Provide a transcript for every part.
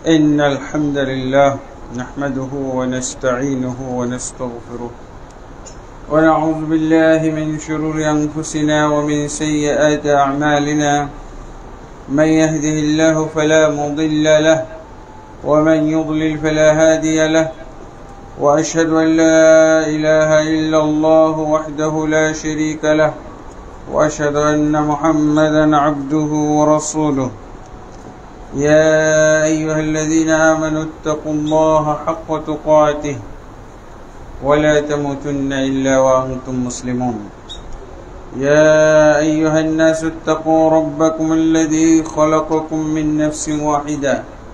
إن الحمد لله نحمده ونستعينه ونستغفره ونعوذ بالله من شرور أنفسنا ومن سيئات أعمالنا من يهده الله فلا مضل له ومن يضلل فلا هادي له وأشهد أن لا إله إلا الله وحده لا شريك له وأشهد أن محمدا عبده ورسوله يا أيها الذين آمنوا اتقوا الله حق تقاته ولا تموتن إلا وأنتم مسلمون يا أيها الناس اتقوا ربكم الذي خلقكم من نفس واحدة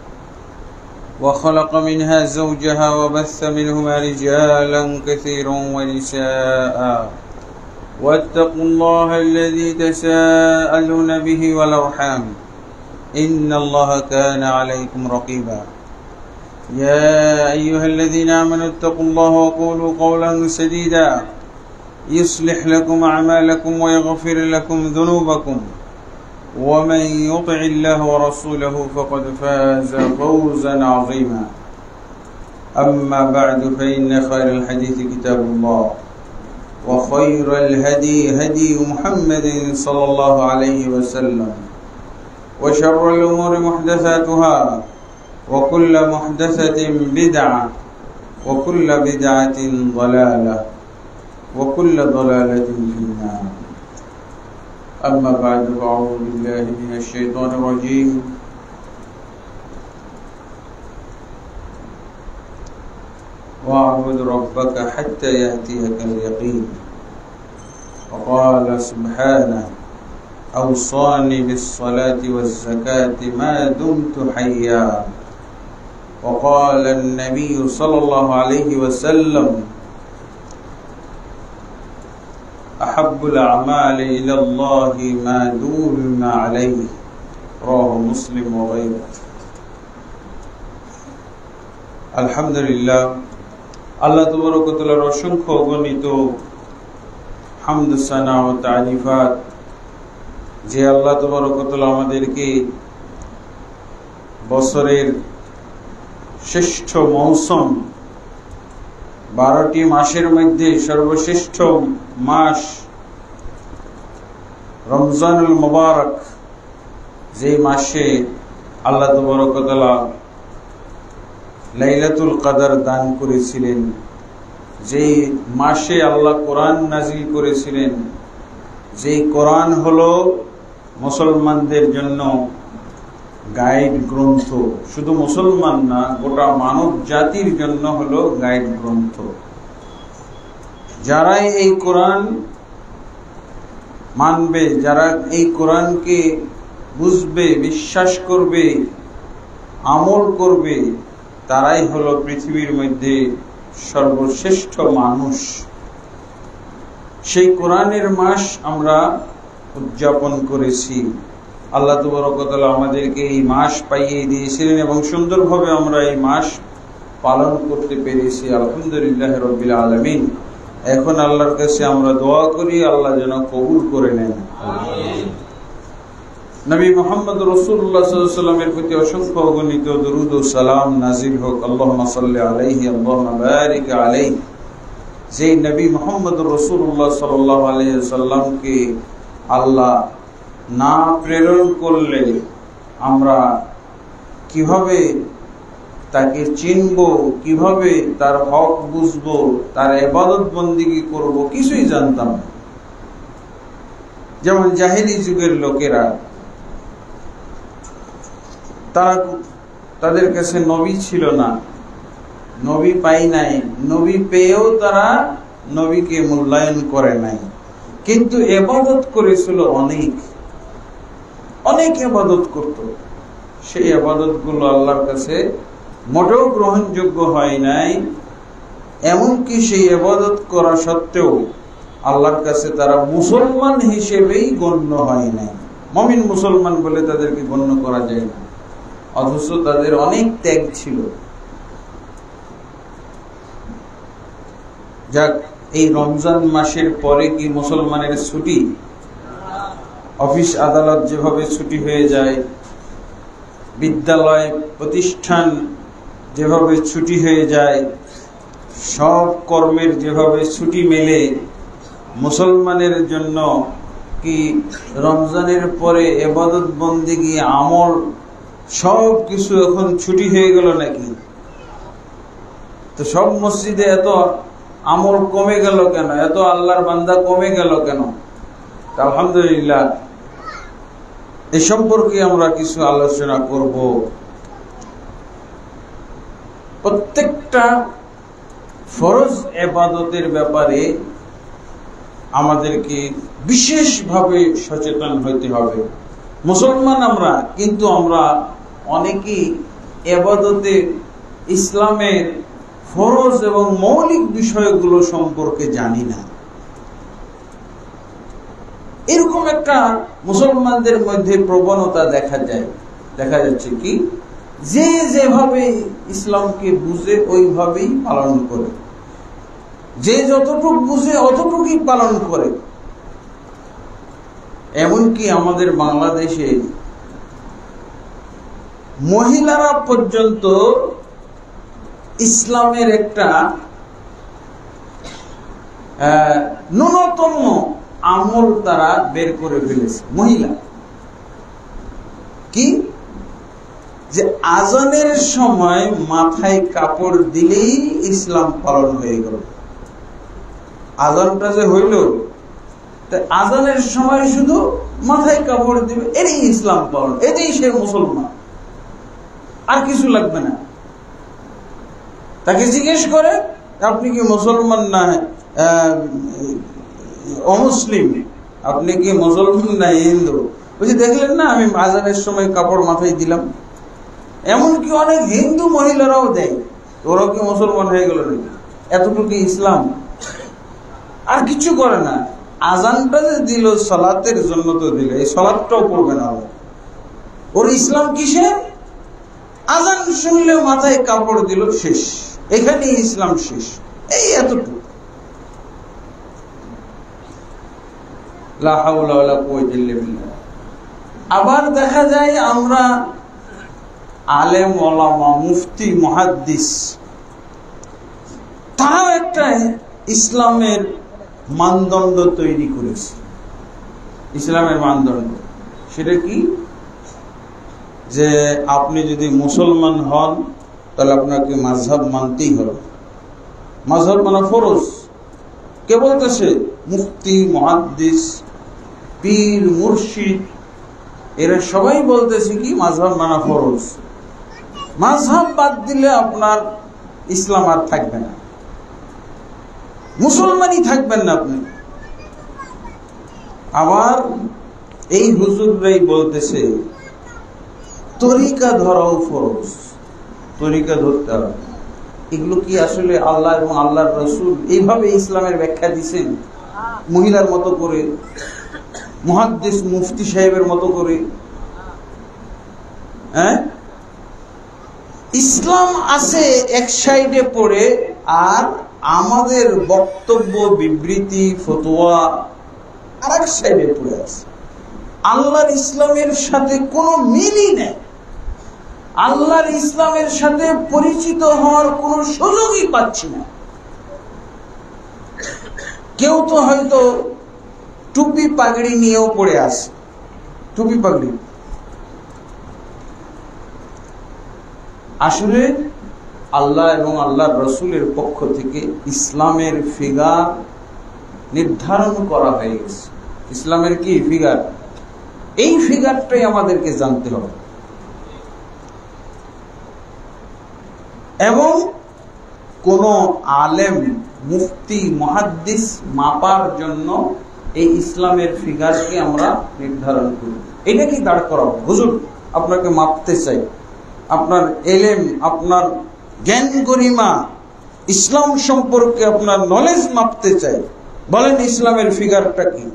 وخلق منها زوجها وبث منهما رجالا كثيرا ونساء واتقوا الله الذي تساءلون به والأرحام إن الله كان عليكم رقيبا يا أيها الذين آمنوا اتقوا الله وقولوا قولا سديدا يصلح لكم أعمالكم ويغفر لكم ذنوبكم ومن يطع الله ورسوله فقد فاز فوزا عظيما أما بعد فإن خير الحديث كتاب الله وخير الهدي هدي محمد صلى الله عليه وسلم وشر الأمور محدثاتها وكل محدثة بدعة وكل بدعة ضلالة وكل ضلالة في النار أما بعد فأعوذ بالله من الشيطان الرجيم واعبد ربك حتى يأتيك اليقين وقال سبحانه أوصاني بالصلاة والزكاة ما دمت حيا وقال النبي صلى الله عليه وسلم أحب الأعمال إلى الله ما دوم عليه رواه مسلم وغيره الحمد لله আল্লাহ তাবারক ওয়া তাআলার অসংখ্য অগণিত হামদ সানা ও তারিফাত যে আল্লাহ তাবারক ওয়া তাআলা আমাদেরকে বছরের শ্রেষ্ঠ মৌসুম 12টি মাসের মধ্যে সর্বশ্রেষ্ঠ মাস রমজানুল মুবারক যে মাসে আল্লাহ তাবারক ওয়া তাআলা লাইলাতুল কদর দান করেছিলেন, যে মাসে আল্লাহ কোরআন নাজিল করেছিলেন, যে কোরআন হলো মুসলমানদের জন্য গাইড গ্রন্থ, শুধু মুসলমান না গোটা মানব জাতির জন্য হলো গাইড গ্রন্থ। যারাই এই কোরআন মানবে, যারা এই কোরআনকে বুঝবে, বিশ্বাস করবে, আমল করবে, তারাই হলো পৃথিবীর মধ্যে সর্বশ্রেষ্ঠ মানুষ। সেই কোরআনের মাস আমরা উদযাপন করেছি। আল্লাহ তাবারক ওয়া তাআলা আমাদেরকে এই মাস পাইয়ে দিয়েছিলেন এবং সুন্দরভাবে আমরা এই মাস পালন করতে পেরেছি। আলহামদুলিল্লাহ রাব্বিল আলামিন। এখন আল্লাহর কাছে আমরা দোয়া করি আল্লাহ যেন কবুল করে নেন। আমিন। নবী মুহাম্মদ রাসূলুল্লাহ সাল্লাল্লাহু আলাইহি ওয়াসাল্লামের প্রতি অসংখ্য অগণিত দরুদ ও সালাম নাযিল হোক। আল্লাহুম্মা সাল্লি আলাইহি আল্লাহুম্মা বারিক আলাইহি। যে নবী মুহাম্মদ রাসূলুল্লাহ সাল্লাল্লাহু আলাইহি ওয়াসাল্লামকে আল্লাহ না প্রেরণ করলে আমরা কিভাবে তাকে চিনব, কিভাবে তার হক বুঝব, তার ইবাদত বন্দেগী করব, কিছুই জানতাম না। যেমন জাহেলি যুগের লোকেরা, তাদের কাছে নবী ছিল না, নবী পাই নাই, নবী পেয়েও তারা নবীকে মূল্যায়ন করে নাই, কিন্তু ইবাদত করেছিল অনেক অনেক ইবাদত করত। সেই ইবাদত গুলো আল্লাহর কাছে মোটেও গ্রহণযোগ্য হয় নাই। এমনকি সেই ইবাদত করা সত্ত্বেও আল্লাহর কাছে তারা মুসলমান হিসেবেই গণ্য হয় নাই। মুমিন মুসলমান বলে তাদেরকে গণ্য করা যায় না, অথচ তাদের অনেক ত্যাগ ছিল। যাক, এই রমজান মাসের পরে কি মুসলমানের ছুটি? অফিস আদালত যেভাবে ছুটি হয়ে যায়, বিদ্যালয় প্রতিষ্ঠান যেভাবে ছুটি হয়ে যায়, সব কর্মের যেভাবে ছুটি মেলে, মুসলমানের জন্য কি রমজানের পরে ইবাদত বন্দেগী আমল সব কিছু এখন ছুটি হয়ে গেল নাকি? তো সব মসজিদে এত আমল কমে গেল কেন? এত আল্লাহর বান্দা কমে গেল কেন? আলহামদুলিল্লাহ, এ সম্পর্কে আমরা কিছু আলোচনা করব। প্রত্যেকটা ফরজ ইবাদতের ব্যাপারে আমাদেরকে বিশেষভাবে সচেতন হইতে হবে। মুসলমান আমরা, কিন্তু আমরা অনেকেই ইবাদতে ইসলামের ফরজ এবং মৌলিক বিষয়গুলো সম্পর্কে জানি না। এরকম একটা মুসলমানদের মধ্যে প্রবণতা দেখা যাচ্ছে কি, যে যেভাবে ইসলামকে বুঝে ওইভাবেই পালন করে, যে যতটুকু বুঝে অতটুকুই পালন করে। এমনকি আমাদের বাংলাদেশে মহিলারা পর্যন্ত ইসলামের একটা ন্যূনতম আমল তারা বের করে ফেলেছে। মহিলা কি, যে আজানের সময় মাথায় কাপড় দিলেই ইসলাম পালন হয়ে গেল। আজানটা যে হইল, আজানের সময় শুধু মাথায় কাপড় দিবে, এটাই ইসলাম পালন, এটাই সে মুসলমান, আর কিছু লাগবে না। তাকে জিজ্ঞেস করে, আপনি কি মুসলমান না অমুসলিম? আপনি কি মুসলমান না হিন্দু? বলছি, দেখলেন না আমি আজানের সময় কাপড় মাথায় দিলাম। এমনকি অনেক হিন্দু মহিলারাও দেয়। ওরা কি মুসলমান হয়ে গেল নাকি? এতটুকু ইসলাম, আর কিছু করে না। আজানটা যে দিল সালাতের জন্য, তো দিল, এই সালাতটাও পড়বে না। ওর ইসলাম কিসে? আজান শুনলে মাথায় কাপড় দিল, শেষ, এখানে ইসলাম শেষ। এই এতটুকু। লা হাওলা ওয়ালা কুওয়াতা ইল্লা বিল্লাহ। আবার দেখা যায় আমরা আলেম ওলামা, মুফতি, মুহাদ্দিস, তারাও একটা ইসলামের মানদণ্ড তৈরি করেছে। ইসলামের মানদণ্ড সেটা কি? যে আপনি যদি মুসলমান হন তাহলে আপনাকে মাযহাব মানতেই হবে। মাযহাব মানে ফরজ। কে বলতেছে? মুফতি, মুহাদ্দিস, পীর, মুর্শিদ, এরা সবাই বলতেছে কি মাযহাব মানা ফরজ। মাযহাব বাদ দিলে আপনার ইসলাম আর থাকবে না, মুসলমানই থাকবেন না আপনি। আবার এই হুজুররাই বলতেছে তরিকা ধরাও ফরজ, তরিকা ধরতে হবে। এগুলো কি আসলে আল্লাহ এবং আল্লাহর রাসূল এইভাবে ইসলামের ব্যাখ্যা দিয়েছেন? মহিলার মতো করে, মুহাদ্দিস মুফতি সাহেবের মতো করে? হ্যাঁ, ইসলাম আছে এক সাইডে পড়ে, আর আমাদের বক্তব্য, বিবৃতি, ফতোয়া আর এক সাইডে পড়ে আছে। আল্লাহর ইসলামের সাথে কোনো মিলই নেই। আল্লাহর ইসলামের সাথে পরিচিত হওয়ার কোনো সুযোগই পাচ্ছি না। কেউ তো হয়তো টুপি পাগড়ি নিয়েও পড়ে আছে, টুপি পাগড়ি। আসলে আল্লাহ এবং আল্লাহর রাসূলের পক্ষ থেকে ইসলামের ফিগার নির্ধারণ করা হয়ে গেছে। ইসলামের কি ফিগার? এই ফিগারটাই আমাদেরকে জানতে হবে। এবং কোন আলেম, মুফতি, মুহাদ্দিস মাপার জন্য এই ইসলামের ফিগারকে আমরা নির্ধারণ করি। এটা কি দাঁড় করাবো? হুজুর আপনাকে মাপতে চাই, আপনার এলেম, আপনার জ্ঞান গরিমা, ইসলাম সম্পর্কে আপনার নলেজ মাপতে চাই, বলেন ইসলামের ফিগারটা কি?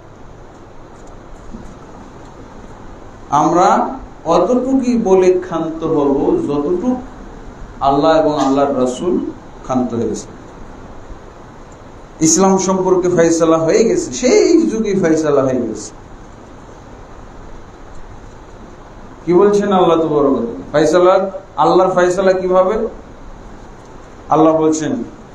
আমরা অতটুকুই বলে ক্ষান্ত হব যতটুকু আল্লাহ এবং আল্লাহর রাসূল ক্ষান্ত হয়েছে। ইসলাম সম্পর্কে ফয়সালা হয়ে গেছে, সেই যুগে ফয়সালা হয়ে গেছে। কি বলছেন আল্লাহ তাবারক ওয়া তাআলা? ফয়সালা, আল্লাহর ফয়সালা কিভাবে? আল্লাহ বলছেন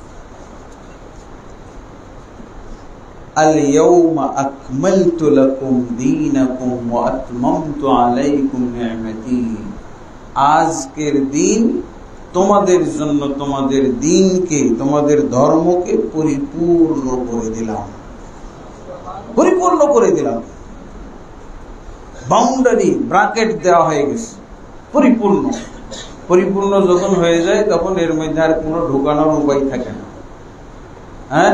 আল-ইয়াওমা আকমালতু লাকুম দীনাকুম ওয়া আতমামতু আলাইকুম নি'মাতি। আজকের দিন তোমাদের জন্য তোমাদের দ্বীনকে, তোমাদের ধর্মকে পরিপূর্ণ করে দিলাম। পরিপূর্ণ করে দিলাম, বাউন্ডারি ব্র্যাকেট দেওয়া হয়ে গেছে। পরিপূর্ণ, পরিপূর্ণ যখন হয়ে যায় তখন এর মধ্যে আর কোনো ঢোকানোর উপায় থাকে না। হ্যাঁ,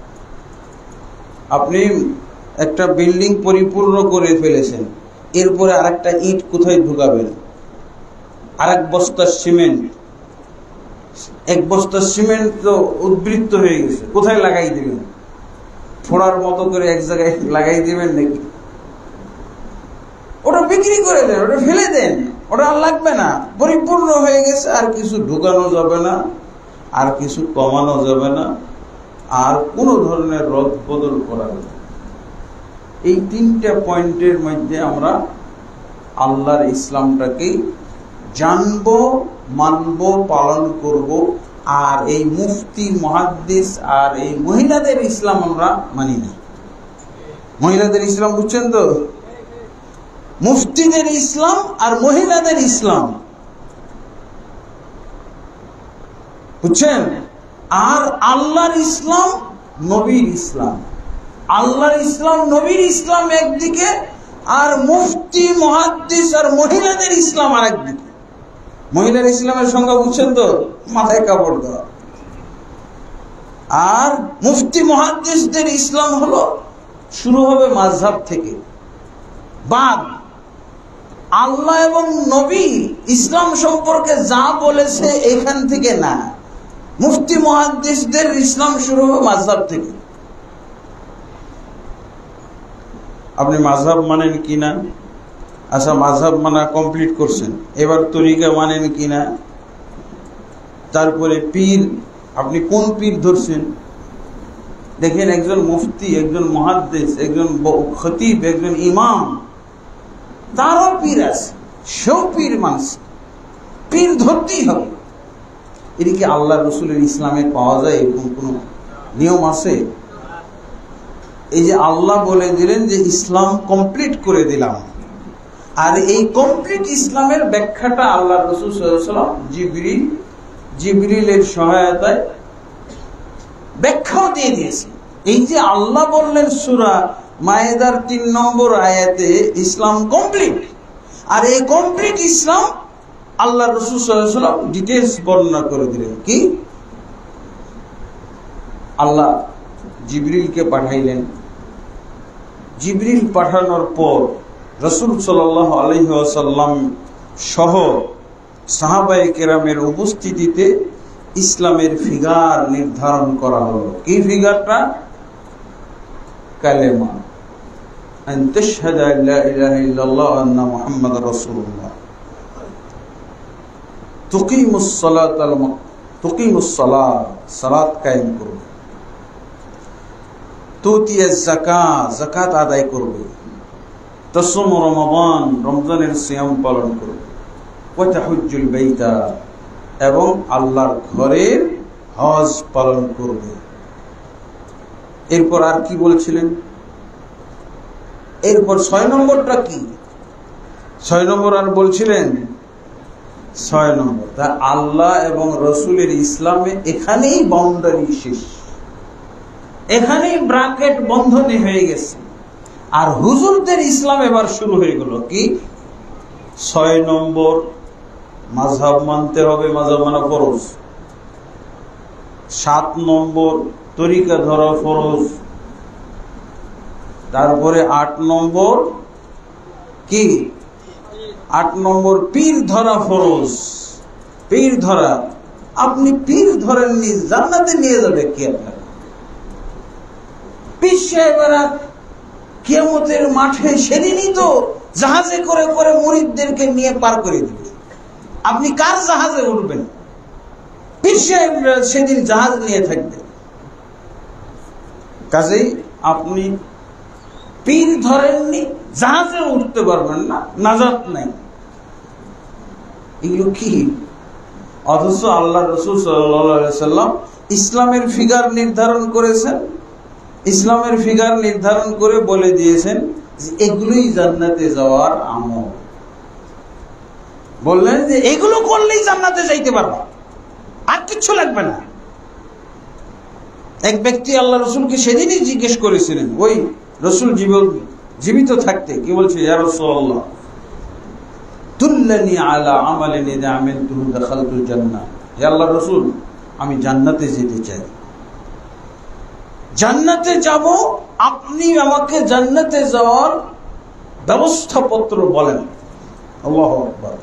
আপনি একটা বিল্ডিং পরিপূর্ণ করে ফেলেছেন, এরপরে আরেকটা ইট কোথায় ঢুকাবেন? আরেক বস্তা সিমেন্ট, এক বস্তা সিমেন্ট তো উদ্বৃত্ত হয়ে গেছে, কোথায় লাগাই দিবেন? ফোড়ার মতো করে এক জায়গায় লাগাই দিবেন নাকি? ওটা বিক্রি করে দেন, ওটা ফেলে দেন, ওটা আর লাগবে না। পরিপূর্ণ হয়ে গেছে, আর কিছু ঢুকানো যাবে না, আর কিছু কমানো যাবে না, আর কোনো ধরনের রদ বদল করা যাবে না। এই তিনটা পয়েন্টের মধ্যে আমরা আল্লাহর ইসলামটাকেই জানবো, মানবো, পালন করব। আর এই মুফতি, মুহাদ্দিস আর এই মহিলাদের ইসলাম আমরা মানি না। মহিলাদের ইসলাম বুঝছেন তো? মুফতিদের ইসলাম আর মহিলাদের ইসলাম, বুঝছেন? আর আল্লাহর ইসলাম, নবীর ইসলাম। আল্লাহর ইসলাম, নবীর ইসলাম একদিকে, আর মুফতি, মুহাদ্দিস আর মহিলাদের ইসলাম আর একদিকে। মহিলার ইসলামের সংজ্ঞা বুঝছেন তো? মাথায় কাপড় দেওয়া। আর মুফতি মুহাদ্দিসদের ইসলাম হলো শুরু হবে মাযহাব থেকে, বাদ আল্লাহ এবং নবী ইসলাম সম্পর্কে যা বলেছে এখান থেকে না। মুফতি মুহাদ্দিসদের ইসলাম শুরু হবে মাযহাব থেকে। আপনি মাযহাব মানেন কিনা? আচ্ছা, মাযহাব মানা কমপ্লিট করছেন, এবার তরিকা মানেন কিনা? তারপরে পীর, আপনি কোন পীর ধরছেন? দেখেন, একজন মুফতি, একজন মুহাদ্দিস, একজন খতিব, একজন ইমাম, তারও পীর আছে, সেও পীর মানছে। পীর ধরতেই হবে। এদিকে আল্লাহ রসুলের ইসলামে পাওয়া যায় এরকম কোন নিয়ম আছে? এই যে আল্লাহ বলে দিলেন যে ইসলাম কমপ্লিট করে দিলাম, আর এই কমপ্লিট ইসলামের ব্যাখ্যাটা আল্লাহ রাসূল সাল্লাল্লাহু আলাইহি ওয়াসাল্লাম জিবরিলের সহায়তায় ব্যাখ্যাও দিয়ে দিয়েছে। এই যে আল্লাহ বললেন সূরা মায়েদার ৩ নম্বর আয়াতে ইসলাম কমপ্লিট, আর এই কমপ্লিট ইসলাম আল্লাহ রাসূল সাল্লাল্লাহু আলাইহি ওয়াসাল্লাম ডিটেইলস বর্ণনা করে দিলেন। কি? আল্লাহ জিবরিলকে পাঠাইলেন। জিবরিল পাঠানোর পর রাসূল সাল্লাল্লাহু আলাইহি ওয়াসাল্লাম সহ সাহাবায়ে কেরামের উপস্থিতিতে ইসলামের ফিগার নির্ধারণ করা হলো। কি ফিগারটা? কালেমা, আন তাশহাদা লা ইলাহা ইল্লাল্লাহ ওয়া আন্না মুহাম্মাদার রাসূলুল্লাহ, তুকিমুস সালাত, সালাত কায়েম করবে, তুতিয়াজ যাকাত, যাকাত আদায় করবে, তাসুম রমাদান, রমজানের সিয়াম পালন করবে, ওয়া তাহুজ্জুল বাইতা, এবং আল্লাহর ঘরের হজ পালন করবে। এরপর আর কি বলছিলেন? এরপর ৬ নম্বরটা কি? ৬ নম্বর আর বলছিলেন ৬ নম্বর তা আল্লাহ এবং রসুলের ইসলামে এখানেই বাউন্ডারি শেষ, এখানেই ব্র্যাকেট বন্ধনী হয়ে গেছে। আর হুজুরদের ইসলাম এবার শুরু হয়ে গেল। কি? ৬ নম্বর মাযহাব মানতে হবে, মাযহাব মানা ফরজ। ৭ নম্বর তরিকা ধরা ফরজ। তারপরে ৮ নম্বর কি? ৮ নম্বর পীর ধরা ফরজ। পীর ধরা, আপনি পীর ধরেননি, জান্নাতে নিয়ে যাবে কি আপনার? পীর সাহেবেরা কিয়ামতের মাঠে সেদিনই তো জাহাজে করে করে মুরিদদেরকে নিয়ে পার করে দিবে। আপনি কার জাহাজে উঠবেন? পীর সাহেবরা সেদিন জাহাজ নিয়ে থাকবে। কাজেই আপনি পীর ধরেননি, জাহাজে উঠতে পারবেন না, নাজাত নাই। এগুলো কি? অথচ আল্লাহ রসুল সাল্লাল্লাহু আলাইহি ওয়াসাল্লাম ইসলামের ফিগার নির্ধারণ করেছেন, ইসলামের ফিগার নির্ধারণ করে বলে দিয়েছেন যে এগুলোই জান্নাতে যাওয়ার আমল। বললেন যে এগুলো করলেই জান্নাতে যাইতে পারবা, আর কিচ্ছু লাগবে না। এক ব্যক্তি আল্লাহ রসুলকে সেদিনই জিজ্ঞেস করেছিলেন, ওই রসুল জীবিত থাকতে, কি বলছে, ইয়া রাসূলুল্লাহ দুল্লানি আলা আমালিন ইযা আমিলতুহু দাখালতুল জান্নাহ। হে আল্লাহর রাসূল, আমি জান্নাতে যেতে চাই, জান্নাতে যাব, আপনি আমাকে জান্নাতে যাওয়ার ব্যবস্থাপত্র বলেন। আল্লাহু আকবার।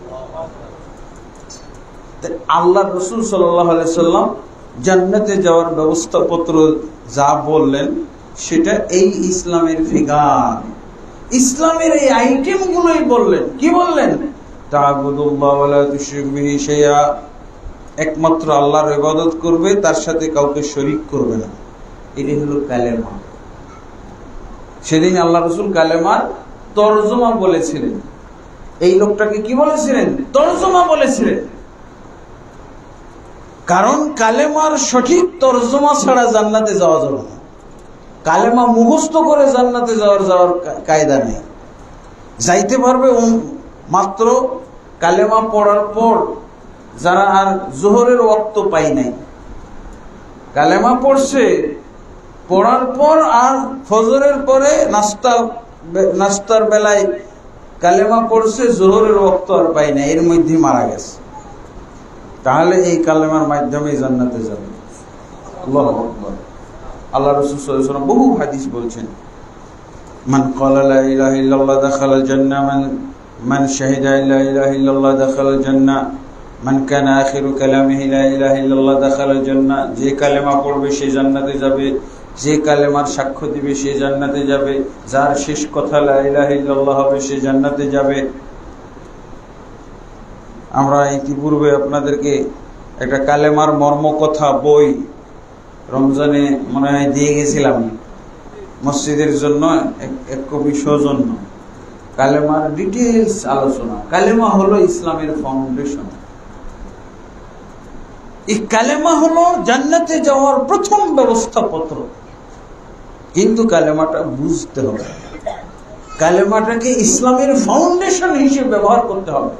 আল্লাহর রাসূল সাল্লাল্লাহু আলাইহি সাল্লাম জান্নাতে যাওয়ার ব্যবস্থাপত্র যা বললেন সেটা এই ইসলামের ফিগার, ইসলামের এই আইটেম গুলোই বললেন। কি বললেন? তা'বুদুল্লাহ ওয়া লা তুশরিকু বিহি শাইআ, একমাত্র আল্লাহর ইবাদত করবে, তার সাথে কাউকে শরীক করবে না। এটাই হলো কালেমা। সেদিন আল্লাহ রাসূল কালেমার তরজমা বলেছিলেন। এই লোকটাকে কি বলেছিলেন? তরজমা বলেছিলেন। কারণ কালেমার সঠিক তরজমা ছাড়া জান্নাতে যাওয়া যাবে না। কালেমা মুখস্থ করে জান্নাতে যাওয়ার কায়দা নেই। যাইতে পারবে মাত্র কালেমা পড়ার পর যারা আর জোহরের ওয়াক্ত পাই নাই, কালেমা পড়ছে, পড়ার পর আর ফজরের পরে নাস্তার বেলায় কালেমা পড়ছে, জোহরের ওয়াক্ত আর পাই নাই, এর মধ্যে মারা গেছে, তাহলে এই কালেমার মাধ্যমে জান্নাতে যাবে। আল্লাহু আকবার। আল্লাহ রাসূল সাল্লাল্লাহু আলাইহি ওয়াসাল্লাম বহু হাদিস বলছেন, মান ক্বালা লা ইলাহা ইল্লাল্লাহ দাখালাল জান্নাহ, মান শাহিদা লা ইলাহা ইল্লাল্লাহ দাখালাল জান্নাহ, মান কানা আখিরু কালামিহি লা ইলাহা ইল্লাল্লাহ দাখালাল জান্নাহ। যে কালেমা পড়বে সে জান্নাতে যাবে, যে কালেমার সাক্ষ্য দিবে সে জান্নাতে যাবে, যার শেষ কথা লা ইলাহা ইল্লাল্লাহ হবে সে জান্নাতে যাবে। আমরা ইতিপূর্বে আপনাদেরকে একটা কালেমার মর্মকথা বই রমজানে মনে হয় দিয়ে গেছিলাম মসজিদের জন্য, এক কবি সৌজন্য। কালেমার ডিটেইলস আলোচনা। কালেমা হলো ইসলামের ফাউন্ডেশন। এই কালেমা হলো জান্নাতে যাওয়ার প্রথম ব্যবস্থাপত্র। কিন্তু কালেমাটা বুঝতে হবে, কালেমাটাকে ইসলামের ফাউন্ডেশন হিসেবে ব্যবহার করতে হবে।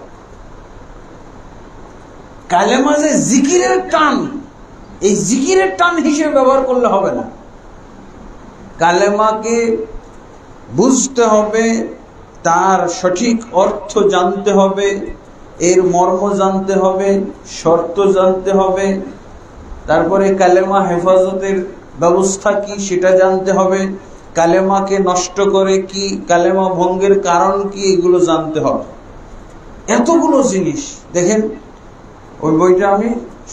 কালেমা যে জিকিরের টান, এই জিকিরের টান হিসেবে ব্যবহার করলে হবে না। কালেমাকে বুঝতে হবে, তার সঠিক অর্থ জানতে হবে, এর মর্ম জানতে হবে, শর্ত জানতে হবে, তারপরে কালেমা হেফাজতের ব্যবস্থা কি সেটা জানতে হবে, কালেমাকে নষ্ট করে কি, কালেমা ভঙ্গের কারণ কি, এগুলো জানতে হবে। এতগুলো জিনিস দেখেন, ওই বইটা আমি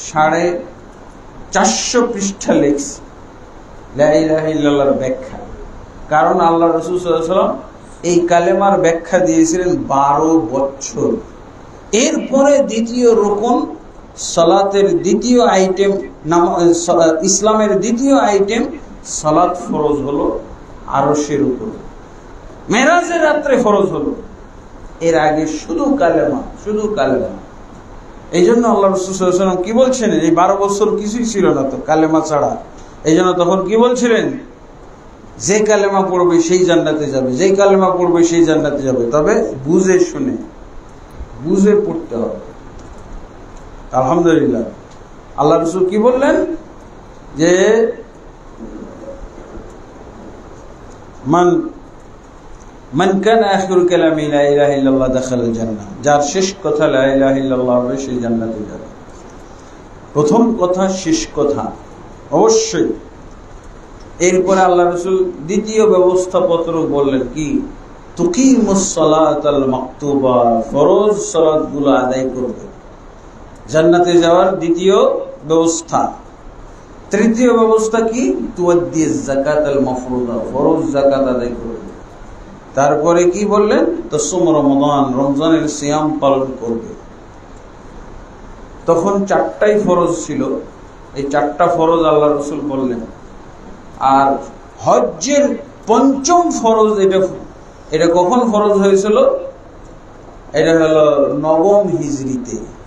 450 পৃষ্ঠা লিখছি, লা ইলাহা ইল্লাল্লাহর ব্যাখ্যা। কারণ আল্লাহ রাসূল সাল্লাল্লাহু আলাইহি ওয়াসাল্লাম এই কালেমার ব্যাখ্যা দিয়েছিলেন 12 বছর। এরপরে দ্বিতীয় রুকন, সালাতের দ্বিতীয় আইটেম, ইসলামের দ্বিতীয় আইটেম সালাত ফরজ হলো আরশের উপর, মেরাজের রাত্রে ফরজ হলো। এর আগে শুধু কালেমা, শুধু কালেমা। এই জন্য আল্লাহ রাসূল সাল্লাল্লাহু আলাইহি ওয়াসাল্লাম কি বলছেন, এই 12 বছর কিছুই ছিল না তো কালেমা ছাড়া। এই জন্য তখন কি বলছিলেন, যে কালেমা পড়বে সেই জান্নাতে যাবে, যে কালেমা পড়বে সেই জান্নাতে যাবে, তবে বুঝে শুনে, বুঝে পড়তে হবে। আলহামদুলিল্লাহ। আল্লাহ রাসূল কি বললেন যে মান কানা আখিরু কালামি লা ইলাহা ইল্লাল্লাহ দাখালাল জান্নাহ, যার শেষ কথা লা ইলাহা ইল্লাল্লাহ হবে সে জান্নাতে যাবে। প্রথম কথা শেষ কথা অবশ্যই। এরপরে আল্লাহ রাসূল দ্বিতীয় ব্যবস্থাপত্র বললেন কি, তুকিমুস সালাতাল মাকতুবা, ফরজ সালাতগুলো আদায় করবে, জান্নাতে যাওয়ার দ্বিতীয় ব্যবস্থা। তৃতীয় ব্যবস্থা কি, তুআদ্দিজ যাকাতাল মাফরুদা, ফরজ যাকাত আদায় করবে। তারপরে কি বললেন, তাসুম রমাদান, রমজানের সিয়াম পালন করবে। তখন 4টাই ফরজ ছিল, এই 4টা ফরজ আল্লাহ রাসূল বললেন। আর হজ্জের পঞ্চম ফরজ, এটা কখন ফরজ হয়েছিল, এটা হলো 9ম হিজরিতে।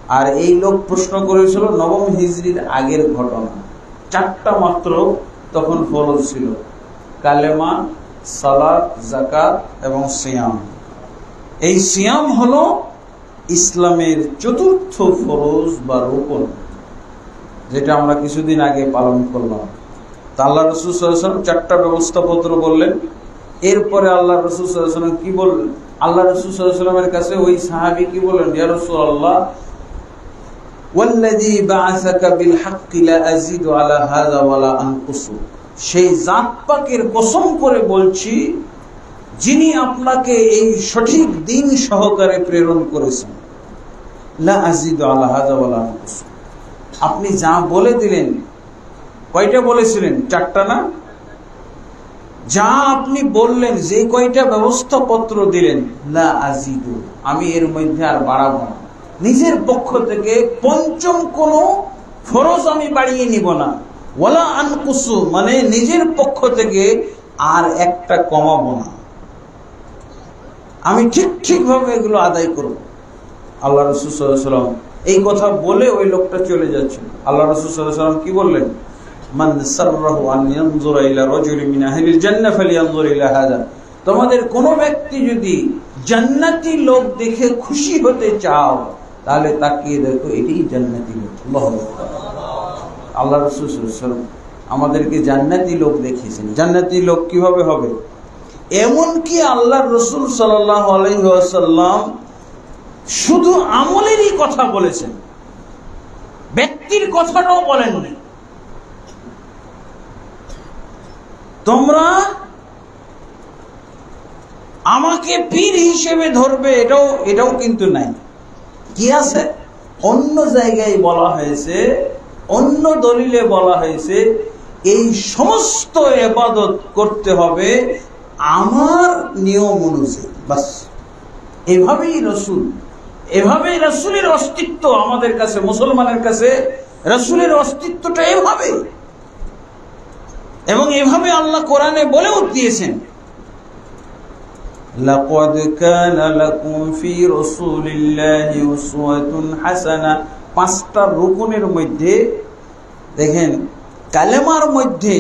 আর এই লোক প্রশ্ন করেছিল নবম হিজরির আগের ঘটনা। 4টা মাত্র তখন ফরজ ছিল, কালেমা, সালাত, যাকাত এবং সিয়াম। এই সিয়াম হলো ইসলামের 4র্থ ফরজ বা রুকন, যেটা আমরা কিছুদিন আগে পালন করলাম। তা আল্লাহ রাসূল সাল্লাল্লাহু আলাইহি ওয়াসাল্লাম 4টা ব্যবস্থাপত্র বললেন। এরপরে আল্লাহ রাসূল সাল্লাল্লাহু আলাইহি ওয়াসাল্লাম কি বললেন? আল্লাহ রাসূল সাল্লাল্লাহু আলাইহি ওয়াসাল্লামের কাছে ওই সাহাবী কি বলেন, ইয়া রাসূলুল্লাহ, ওয়াল্লাযী বা'আসাকা বিল হাক্কি লা আযীদু আলা হাযা ওয়া লা আনকুসু, সেই জাত পাকের কসম করে বলছি যিনি আপনাকে এই সঠিক দিন সহকারে প্রেরণ করেছেন, লা আযীদু আলা হাযা ওয়া লা আনকুসু, আপনি যা বলে দিলেন, কয়টা বলেছিলেন? 4টা না? যা আপনি বললেন, যে কয়টা ব্যবস্থাপত্র দিলেন, লা আযীদু, আমি এর মধ্যে আর বাড়াবো না, নিজের পক্ষ থেকে পঞ্চম কোন ফরজ আমি বাড়িয়ে নিব না, ওয়ালা আনকুসু, মানে নিজের পক্ষ থেকে আর একটা কমাবো না, আমি ঠিকভাবে এগুলো আদায় করব। আল্লাহ রাসূল সাল্লাল্লাহু আলাইহি ওয়াসাল্লাম এই কথা বলে ওই লোকটা চলে যাচ্ছেন। আল্লাহ রাসূল সাল্লাল্লাহু আলাইহি ওয়াসাল্লাম কি বললেন? মান সাররাহু আন ইয়ানজুরা ইলা রাজুলিন মিন আহলিল জান্নাহ ফালইয়ানজুর ইলা হাযা, তোমাদের কোন ব্যক্তি যদি জান্নাতি লোক দেখে খুশি হতে চাও তাহলে তাকিয়ে দেখো, এটাই জান্নাতি লোক। আল্লাহু আকবার। আল্লাহ রাসূল সাল্লাল্লাহু আলাইহি ওয়াসাল্লাম আমাদেরকে জান্নাতি লোক দেখিয়েছেন। জান্নাতি লোক কিভাবে হবে? এমন কি আল্লাহ রাসূল সাল্লাল্লাহু আলাইহি ওয়াসাল্লাম শুধু আমলেরই কথা বলেছেন, ব্যক্তির কথাটাও বলেননি। তোমরা আমাকে পীর হিসেবে ধরবে, এটাও কিন্তু নাই। কি আছে? অন্য জায়গায় বলা হয়েছে, অন্য দলিলে বলা হয়েছে, এই সমস্ত ইবাদত করতে হবে আমার নিয়ম অনুযায়ী। বাস, এভাবেই রাসূলের অস্তিত্ব আমাদের কাছে, মুসলমানের কাছে রাসূলের অস্তিত্বটা এভাবে, এবং এভাবে আল্লাহ কোরআনে বলেও দিয়েছেন, লাকাদ কানা লাকুম ফি রাসূলিল্লাহি উসওয়াতুন হাসানাহ। 5টা রুকনের মধ্যে দেখেন, কালেমার মধ্যে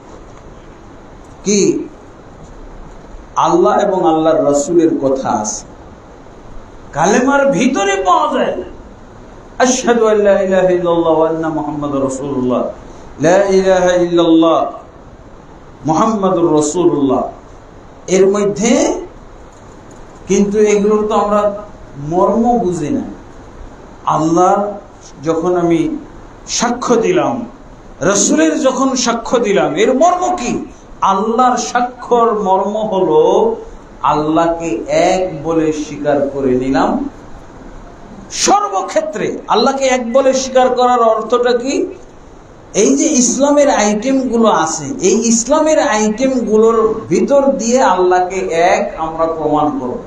কি আল্লাহ এবং আল্লাহর রাসূলের কথা আছে, কালেমার ভিতরে পাওয়া যায়, আশহাদু আল্লা ইলাহা ইল্লাল্লাহ ওয়া আন্না মুহাম্মাদুর রাসূলুল্লাহ, লা ইলাহা ইল্লাল্লাহ মুহাম্মাদুর রাসূলুল্লাহ। এর মধ্যে কিন্তু এগুলোর তো আমরা মর্ম বুঝি না। আল্লাহ যখন আমি সাক্ষ্য দিলাম, রাসূলের যখন সাক্ষ্য দিলাম, এর মর্ম কি? আল্লাহর সাক্ষ্যর মর্ম হলো আল্লাহকে এক বলে স্বীকার করে নিলাম সর্বক্ষেত্রে। আল্লাহকে এক বলে স্বীকার করার অর্থটা কি? এই যে ইসলামের আইটেম গুলো আছে, এই ইসলামের আইটেম গুলোর ভিতর দিয়ে আল্লাহকে এক আমরা প্রমাণ করব।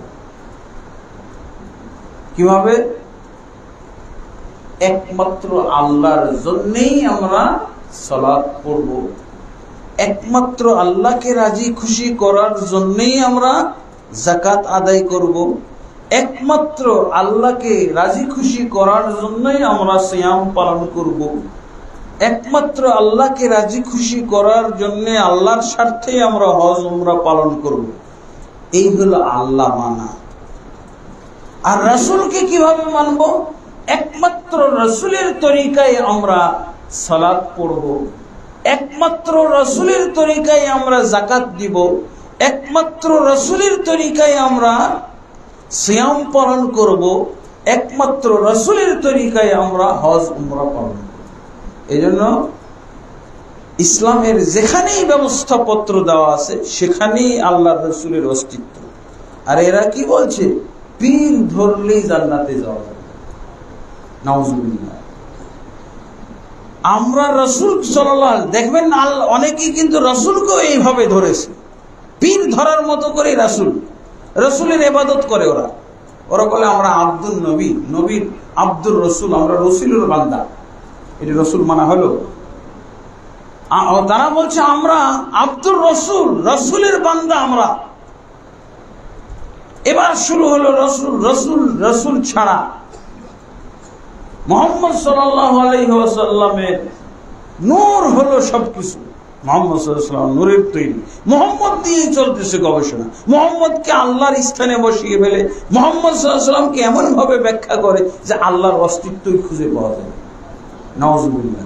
কিভাবে? একমাত্র আল্লাহর জন্যই আমরা সালাত পড়ব, একমাত্র আল্লাহকে রাজি খুশি করার জন্যই আমরা যাকাত আদায় করব, একমাত্র আল্লাহকে রাজি খুশি করার জন্যই আমরা সিয়াম পালন করব, একমাত্র আল্লাহকে রাজি খুশি করার জন্য আল্লাহর স্বার্থে আমরা হজ উমরা পালন করব। এই হলো আল্লাহ মানা। আর রাসূলকে কিভাবে মানব? একমাত্র রাসূলের তরিকায় আমরা সালাত পড়ব, একমাত্র রাসূলের তরিকায় আমরা যাকাত দিব, একমাত্র রাসূলের তরিকায় আমরা সিয়াম পালন করব, একমাত্র রাসূলের তরিকায় আমরা হজ উমরা পালন করব। এজন্য ইসলামের যেখানেই ব্যবস্থাপত্র দেওয়া আছে সেখানেই আল্লাহর রাসূলের অস্তিত্ব। আর এরা কি বলছে? পীর ধরলেই জান্নাতে যাওয়া যাবে। নাউজুবিল্লাহ। আমরা রাসূল সাল্লাল্লাহু আলাইহি, দেখবেন অনেকেই কিন্তু রাসূলকেও এইভাবে ধরেছে, পীর ধরার মতো করে রাসূলের ইবাদত করে। ওরা বলে আমরা আব্দুল নবী, নবীর আব্দুর রাসূল, আমরা রাসূলের বান্দা। এটা রাসূল মানা হলো? তারা বলছে আমরা আব্দুর রাসূল, রাসূলের বান্দা আমরা। এবার শুরু হলো রাসূল ছাড়া, মুহাম্মদ সাল্লাল্লাহু আলাইহি ওয়াসাল্লামের নূর হলো সবকিছু। মুহাম্মদ সাল্লাল্লাহু আলাইহি ওয়াসাল্লাম নূরের তৈরি, মুহাম্মদ দিয়েই চলতেছে গবেষণা। মুহাম্মদকে আল্লাহর স্থানে বসিয়ে ফেলে মুহাম্মদ সাল্লাল্লাহু আলাইহি ওয়াসাল্লামকে এমন ভাবে ব্যাখ্যা করে যে আল্লাহর অস্তিত্বই খুঁজে পাওয়া যায়। নাউযুবিল্লাহ।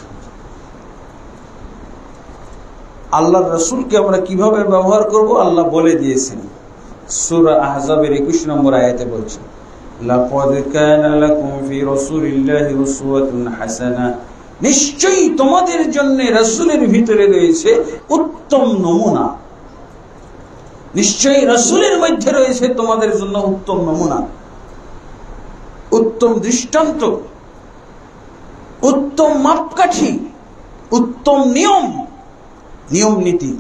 আল্লাহর রাসূলকে আমরা কিভাবে ব্যবহার করব আল্লাহ বলে দিয়েছেন। সূরা আহজাবের 21 নম্বর আয়াতে বলছেন, লাকাদ কানা লাকুম ফি রাসূলিল্লাহি উসওয়াতুন হাসানাহ, নিশ্চয়ই তোমাদের জন্য রাসূলের ভিতরে রয়েছে উত্তম নমুনা। নিশ্চয়ই রাসূলের মধ্যে রয়েছে তোমাদের জন্য উত্তম নমুনা, উত্তম দৃষ্টান্ত, উত্তম মাপকাঠি, উত্তম নিয়ম নীতি।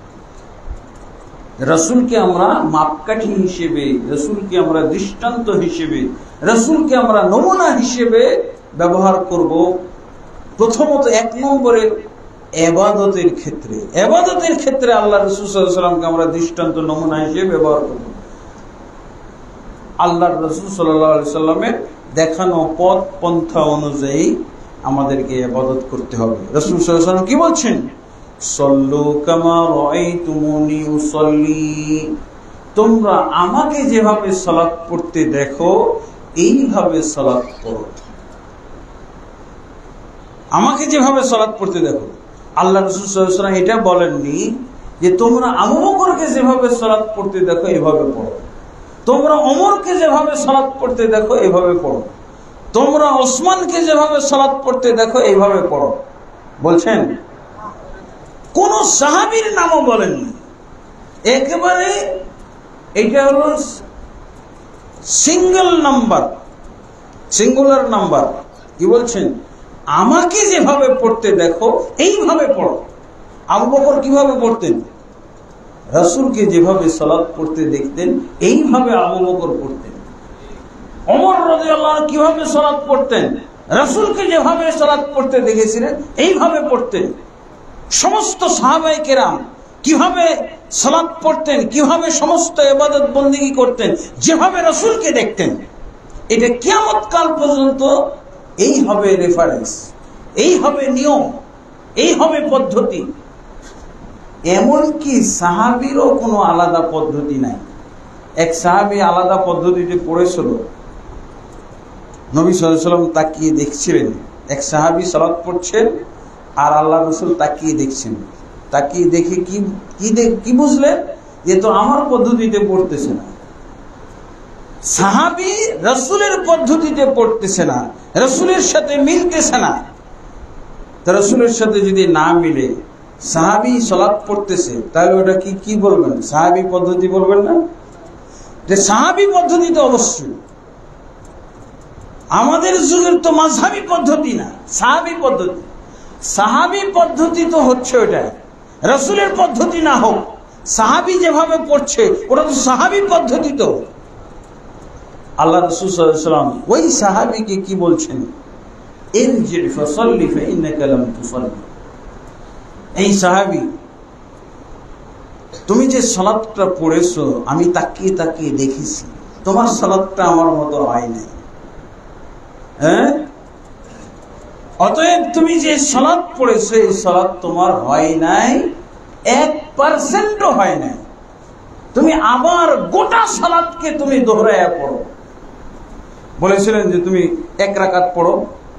রাসূলকে আমরা মাপকাঠি হিসেবে, রাসূলকে আমরা দৃষ্টান্ত হিসেবে, রাসূলকে আমরা নমুনা হিসেবে ব্যবহার করব। প্রথমত 1 নম্বরে ইবাদতের ক্ষেত্রে, ইবাদতের ক্ষেত্রে আল্লাহ রাসূল সাল্লাল্লাহু আলাইহি ওয়াসাল্লামকে আমরা দৃষ্টান্ত নমুনা হিসেবে ব্যবহার করব। আল্লাহর রাসূল সাল্লাল্লাহু আলাইহি ওয়াসাল্লামের দেখানো পথ পন্থা অনুযায়ী আমাদেরকে ইবাদত করতে হবে। রাসূল সাল্লাল্লাহু আলাইহি ওয়াসাল্লাম কি বলছেন? সল্লু কামা রাআইতুমুনি উসাল্লি, তোমরা আমাকে যেভাবে সালাত পড়তে দেখো এইভাবে সালাত পড়ো। আমাকে যেভাবে সালাত পড়তে দেখো। আল্লাহ রাসূল সাল্লাল্লাহু আলাইহি ওয়াসাল্লাম এটা বলেননি যে তোমরা আবু বকরকে যেভাবে সালাত পড়তে দেখো এইভাবে পড়ো, তোমরা ওমরকে যেভাবে সালাত পড়তে দেখো এইভাবে পড়ো, তোমরা ওসমানকে যেভাবে সালাত পড়তে দেখো এইভাবে পড়ো। বলছেন? কোন সাহাবীর নামও বলেননি। একেবারে এটা হলো সিঙ্গুলার নাম্বার। কি বলছেন? আমাকে যেভাবে পড়তে দেখো এইভাবে পড়ো। আবু বকর কিভাবে পড়তেন? রাসূলকে যেভাবে সালাত পড়তে দেখতেন এইভাবে আবু বকর পড়তেন। ওমর রাদিয়াল্লাহু আনহু কিভাবে সালাত পড়তেন? রাসূলকে যেভাবে সালাত পড়তে দেখেছিলেন এইভাবে পড়তেন। সমস্ত সাহাবায়ে কেরাম কিভাবে সালাত পড়তেন, কিভাবে সমস্ত ইবাদত বন্দেগী করতেন, যেভাবে রাসূলকে দেখতেন, এটা কিয়ামত কাল পর্যন্ত এই হবে রেফারেন্স, এই হবে নিয়ম, এই হবে পদ্ধতি। এমনকি সাহাবীরও কোনো আলাদা পদ্ধতি নাই। এক সাহাবী আলাদা পদ্ধতিতে পড়েছিল, নবী সাল্লাল্লাহু আলাইহি ওয়াসাল্লাম তাকিয়ে দেখছিলেন। এক সাহাবী সালাত পড়ছেন আর আল্লাহ রাসূল তাকিয়ে দেখছেন। তাকিয়ে দেখে কি বুঝলেন? যে তো আমার পদ্ধতিতে পড়তেছে না। সাহাবী রাসূলের পদ্ধতিতে পড়তেছে না, রাসূলের সাথে মিলতেছে না। তো রাসূলের সাথে যদি না মিলে সাহাবী সালাত পড়তেছে তাহলে ওটা কি বলবেন? সাহাবী পদ্ধতি বলবেন না? যে সাহাবী পদ্ধতিতে অবশ্যই। আমাদের যুগের তো মাযহাবী পদ্ধতি না, সাহাবী পদ্ধতি। সাহাবী পদ্ধতি তো হচ্ছে ওটা, রাসূলের পদ্ধতি না হোক, সাহাবী যেভাবে পড়ছে ওটা তো সাহাবী পদ্ধতি। তো আল্লাহ রাসূল সাল্লাল্লাহু আলাইহি ওয়াসাল্লাম ওই সাহাবীকে কি বলছেন? ইরজি ফাসাল্লি ফাইন্নাকা লাম তুসাল্লি। এই সাহাবী, তুমি যে সালাতটা পড়েছো আমি তাকিয়ে তাকিয়ে দেখেছি, তোমার সালাতটা আমার মতো হয় নাই। হ্যাঁ, অতএব তুমি যে সালাত পড়েছো এই সালাত তোমার হয় নাই, 1% হয় নাই। তুমি আবার গোটা সালাতকে তুমি দোহরায়া পড়ো। বলেছিলেন যে তুমি 1 রাকাত পড়ো,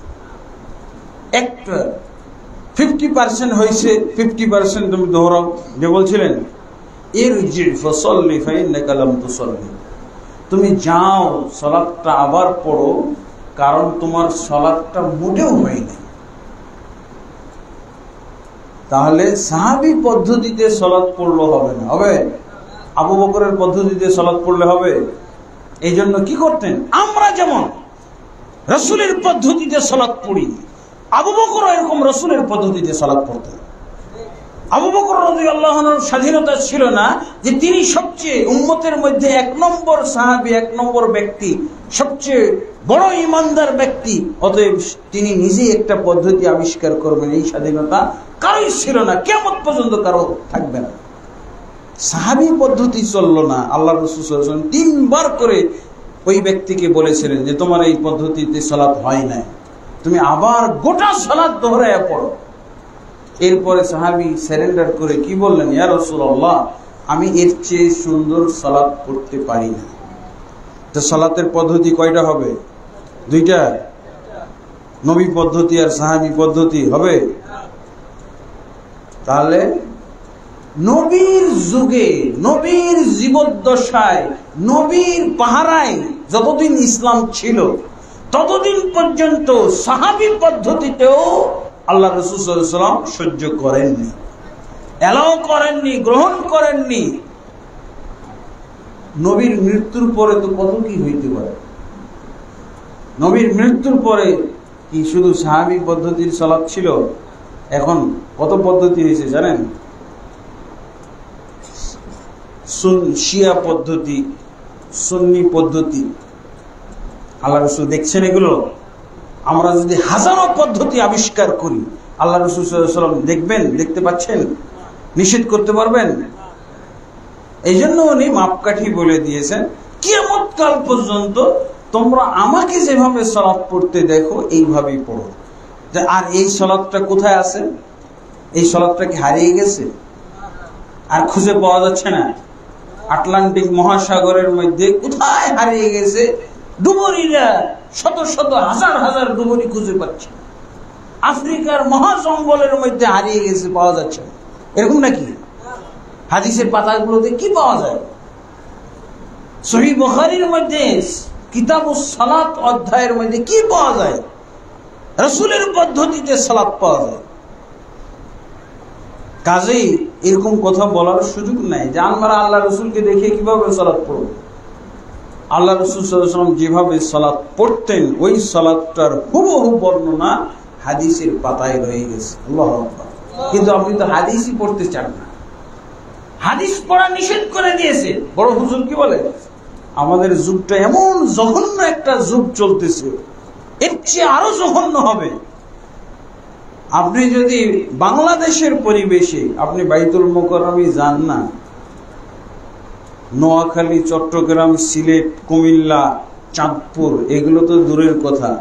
একটা 50% হয়েছে, 50% তুমি দোহরাও। যে বলছিলেন ইরজি ফাসাল্লি ফাইন্নাকা লাম তুসাল্লি, তুমি যাও সালাতটা আবার পড়ো, কারণ তোমার সালাতটা মোটেও হয় নাই। তাহলে সাহাবী পদ্ধতিতে সালাত পড়লে হবে না, হবে আবু বকরের পদ্ধতিতে সালাত পড়লে হবে। এই জন্য কি করতেন? আমরা যেমন রাসূলের পদ্ধতিতে সালাত পড়ি, আবু বকর এরকম রাসূলের পদ্ধতিতে সালাত পড়তেন। আবু বকর রাদিয়াল্লাহু আনহুর স্বাধীনতা ছিল না যে তিনি সবচেয়ে উম্মতের মধ্যে 1 নম্বর সাহাবী, 1 নম্বর ব্যক্তি, সবচেয়ে বড় ইমানদার ব্যক্তি, অতএব তিনি নিজেই একটা পদ্ধতি আবিষ্কার করবেন। এই স্বাধীনতা কারোই ছিল না, কিয়ামত পর্যন্ত কারো থাকবে না। সাহাবী পদ্ধতি চললো না। আল্লাহ রাসূল সাল্লাল্লাহু আলাইহি ওয়াসাল্লাম 3 বার করে ওই ব্যক্তিকে বলেছিলেন যে তোমার এই পদ্ধতিতে সালাত হয় না, তুমি আবার গোটা সালাত দোহরায়া পড়ো। এরপরে সাহাবী সারেন্ডার করে কি বললেন, ইয়া রাসূলুল্লাহ, আমি এর চেয়ে সুন্দর সালাত পড়তে পারি না। তো সালাতের পদ্ধতি কয়টা হবে? দুইটা, নবী পদ্ধতি আর সাহাবী পদ্ধতি হবে। তাহলে নবীর যুগে, নবীর জীবদ্দশায়, নবীর পাহারায় যতদিন ইসলাম ছিল ততদিন পর্যন্ত সাহাবী পদ্ধতিতেও আল্লাহ রাসূল সাল্লাল্লাহু আলাইহি ওয়াসাল্লাম সহ্য করেননি, এলাও করেননি, গ্রহণ করেননি। নবীর মৃত্যুর পরে তো কত কি হইতে পারে। নবীর মৃত্যুর পরে কি শুধু সাহাবী পদ্ধতির সালাত ছিল? এখন কত পদ্ধতি হয়েছে জানেন? শিয়া পদ্ধতি, সুন্নি পদ্ধতি। আল্লাহ রাসূল দেখছেন এগুলো? আমরা যদি হাজারো পদ্ধতি আবিষ্কার করি, আল্লাহ রাসূল সাল্লাল্লাহু আলাইহি ওয়াসাল্লাম দেখবেন, দেখতে পাচ্ছেন, নিষেধ করতে পারবেন? এই জন্য উনি মাপকাঠি বলে দিয়েছেন, কিয়ামত কাল পর্যন্ত তোমরা আমাকে যেভাবে সালাত পড়তে দেখো এইভাবেই পড়ো। আর এই সালাতটা কোথায় আছে? এই সালাতটা কি হারিয়ে গেছে? আর খুঁজে পাওয়া যাচ্ছে না? আটলান্টিক মহাসাগরের মধ্যে কোথায় হারিয়ে গেছে? ডুবুরিরা শত শত হাজার হাজার ডুবুরি খুঁজে পাচ্ছে। আফ্রিকার মহাজঙ্গলের মধ্যে হারিয়ে গেছে, পাওয়া যাচ্ছে না। এরকম নাকি? হাদিসের পাতাগুলোতে কি পাওয়া যায়? সহিহ বুখারীর মধ্যে কিতাবুস সালাত অধ্যায়ের মধ্যে কি পাওয়া যায়? রাসূলের পদ্ধতিতে সালাত পাওয়া যায়। কাজেই এরকম কথা বলার সুযোগ নাই যে আমরা আল্লাহ রসুলকে দেখে কিভাবে সালাত পড়ব। আল্লাহ রসুল সাল্লাল্লাহু আলাইহি ওয়াসাল্লাম যেভাবে সালাত পড়তেন ওই সালাতটার হুবহু বর্ণনা হাদিসের পাতায় রয়ে গেছে। আল্লাহু আকবার। কিন্তু আপনি তো হাদিসই পড়তে চান না, হাদিস পড়া নিষেধ করে দিয়েছে। বড় হুজুর কি বলে, আমাদের যুগটা এমন জঘন্য একটা যুগ চলতেছে, এর চেয়ে আরো জঘন্য হবে। আপনি যদি বাংলাদেশের পরিবেশে আপনি বাইতুল মোকাররমে যান না, নোয়াখালী, চট্টগ্রাম, সিলেট, কুমিল্লা, চাঁদপুর, এগুলো তো দূরের কথা।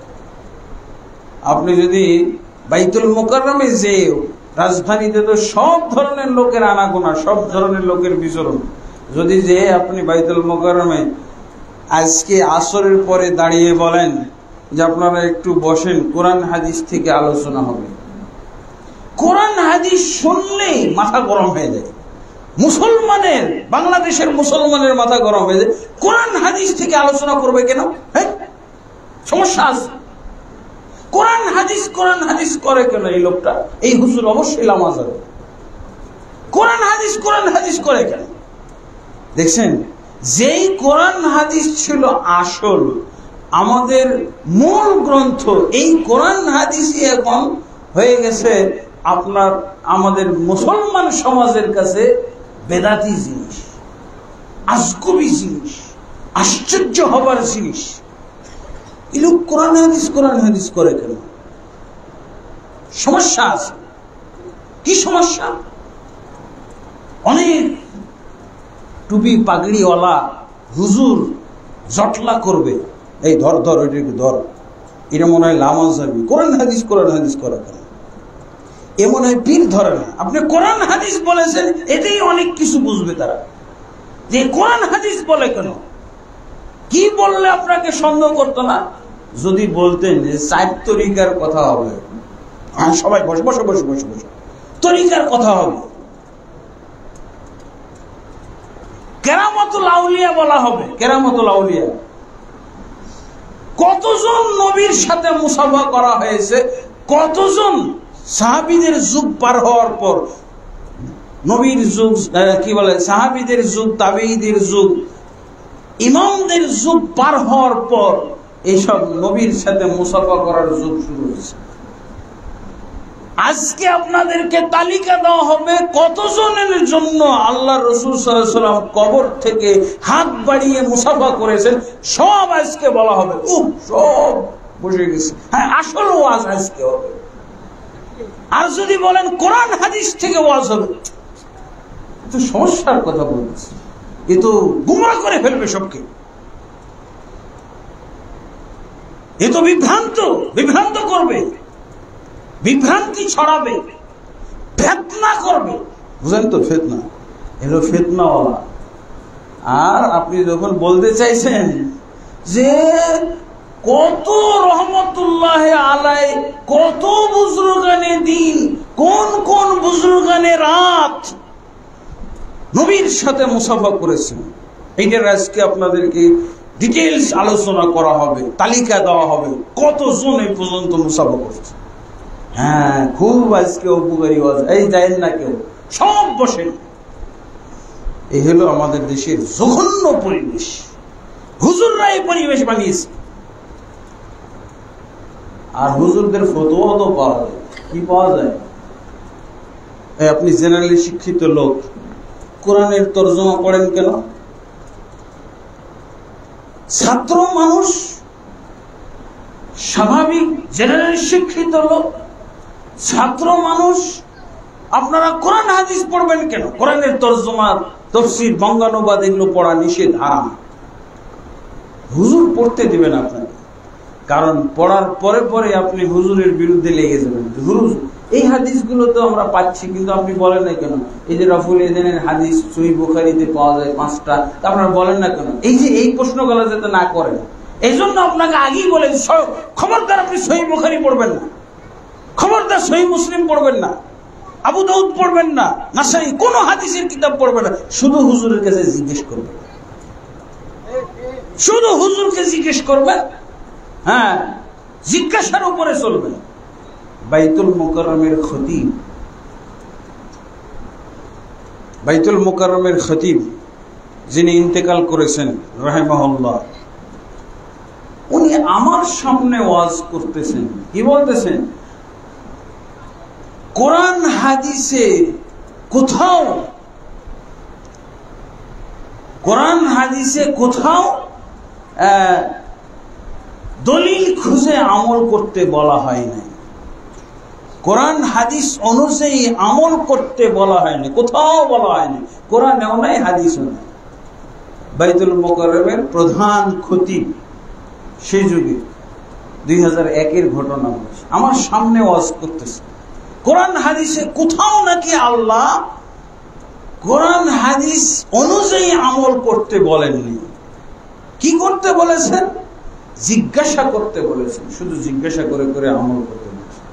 আপনি যদি বাইতুল মোকাররমে যে রাজধানীতে তো সব ধরনের লোকের আনাগোনা, সব ধরনের লোকের বিচরণ, যদি যে আপনি বাইতুল মোকাররমে আজকে আসরের পরে দাঁড়িয়ে বলেন যে আপনারা একটু বসেন, কোরআন হাদিস থেকে আলোচনা হবে, কোরআন হাদিস শুনলেই মাথা গরম হয়ে যায়। মুসলমানের, বাংলাদেশের মুসলমানের মাথা গরম হয়ে যায়। কোরআন হাদিস থেকে আলোচনা করবে কেন? হ্যাঁ, সমস্যা আছে। কোরআন হাদিস করে কেন এই লোকটা? এই হুজুর অবশ্যই নামাজ হবে। কোরআন হাদিস করে কেন? দেখছেন, যেই কোরআন হাদিস ছিল আসল, আমাদের মূল গ্রন্থ, এই কোরআন হাদিসই এখন হয়ে গেছে আপনার আমাদের মুসলমান সমাজের কাছে বেদাতি জিনিস, আজগুবি জিনিস, আশ্চর্য হবার জিনিস। এই লোক কোরআন হাদিস করে কেন? সমস্যা আছে। কি সমস্যা? অনেক টুপি পাগড়িওয়ালা হুজুর জটলা করবে, এই ধর ওইটাকে ধর, এটা মনে হয় লামাজ যাবি, কোরআন হাদিস করে কেন? এ মনে হয় পীর ধরে না। আপনি কোরআন হাদিস বলেছেন, এতেই অনেক কিছু বুঝবে তারা, যে কোরআন হাদিস বলে কেন। কি বললে আপনাকে সন্দেহ করতো না? যদি বলতেন যে 4 তরিকার কথা হবে, সবাই বসে তরিকার কথা হবে, কেরামতুল আউলিয়া বলা হবে। কেরামতুল আউলিয়া, কতজন নবীর সাথে মুসাফা করা হয়েছে, কতজন সাহাবীদের যুগ পার হওয়ার পর, নবীর যুগ কি বলে, সাহাবীদের যুগ, তাবেঈদের যুগ, ইমামদের যুগ পার হওয়ার পর এইসব নবীর সাথে মুসাফা করার যুগ শুরু হয়েছে। আজকে আপনাদেরকে তালিকা দেওয়া হবে কতজনের জন্য আল্লাহ রাসূল সাল্লাল্লাহু আলাইহি ওয়াসাল্লাম কবর থেকে হাত বাড়িয়ে মুসাফা করেছেন, সব আজকে বলা হবে। সব বসে গেছে। হ্যাঁ, আসল ওয়াজ আজকে হবে। আর যদি বলেন কোরআন হাদিস থেকে ওয়াজ হবে, তো সমস্যার কথা বলছি, এ তো গুমরাহ করে ফেলবে সবকে। এ তো বিভ্রান্ত করবে, বিভ্রান্তি ছড়াবে, ফিতনা করবে। বুঝেন তো, ফিতনা এলো ফিতনাওয়ালা। আর আপনি যখন বলতে চাইছেন যে কত রহমতুল্লাহ আলাই, কত বুজুর্গানে দিন, কোন কোন বুজুর্গানে রাত নবীর সাথে মুসাফা করেছেন, এইটার আজকে আপনাদেরকে ডিটেইলস আলোচনা করা হবে, তালিকা দেওয়া হবে কতজন এই পর্যন্ত মুসাফা করেছে। হ্যাঁ, খুব আজকে উপকারী ওয়াজ। এই যায়েন না কেউ, সব বসেন। এই হলো আমাদের দেশের জঘন্য পরিবেশ। হুজুররা এই পরিবেশ বানিয়েছে। আর হুজুরদের ফতোয়া তো পাওয়া যায়। কি পাওয়া যায়? আপনি জেনারেলি শিক্ষিত লোক, কোরআনের তর্জমা পড়েন কেন? ছাত্র মানুষ, স্বাভাবিক জেনারেল শিক্ষিত লোক, ছাত্র মানুষ, আপনারা কোরআন হাদিস পড়বেন কেন? কোরআনের তর্জমা, তাফসীর, বঙ্গানুবাদ এগুলো পড়া নিষেধ, হারাম। হুজুর পড়তে দিবেন আপনাকে, কারণ পড়ার পরে পরে আপনি হুজুরের বিরুদ্ধে লেগে যাবেন। হুজুর এই হাদিসগুলো তো আমরা পাচ্ছি, কিন্তু আপনি বলেন না কেন? এই যে রাফুল এদেনের হাদিস সহিহ বুখারীতে পাওয়া যায় 5টা, আপনারা বলেন না কেন? এই যে এই প্রশ্নগুলো যাতে না করেন, এই জন্য আপনাকে আগেই বলেন, খবরদার আপনি সহিহ বুখারী পড়বেন না, খবরদার সহিহ মুসলিম পড়বেন না, আবু দাউদ পড়বেন না, নাসাই, কোন হাদিসের কিতাব পড়বেন না। শুধু হুজুরের কাছে জিজ্ঞেস করবেন, শুধু হুজুরকে জিজ্ঞেস করবেন। হ্যাঁ, জিজ্ঞাসার উপরে চলবেন। বাইতুল মুকাররমের খতিব, বাইতুল মুকাররমের খতিব যিনি ইন্তেকাল করেছেন রাহিমাহুল্লাহ, উনি আমার সামনে ওয়াজ করতেছেন। কি বলতেছেন? কোরআন হাদিসে কোথাও, কোরআন হাদিসে কোথাও দলিল খুঁজে আমল করতে বলা হয় নাই, কোরআন হাদিস অনুযায়ী আমল করতে বলা হয়নি, কোথাও বলা হয়নি। কোরআনেও নাই, হাদিসও নাই। বাইতুল মুকাররমের প্রধান খতিব সেই যুগে 2001-এর ঘটনা বলছে, আমার সামনে ওয়াজ করতেছে। কোরআন হাদিসে কোথাও নাকি আল্লাহ কোরআন হাদিস অনুযায়ী আমল করতে বলেননি। কি করতে বলেছেন? জিজ্ঞাসা করতে বলেছেন, শুধু জিজ্ঞাসা করে করে আমল করতে বলেছেন।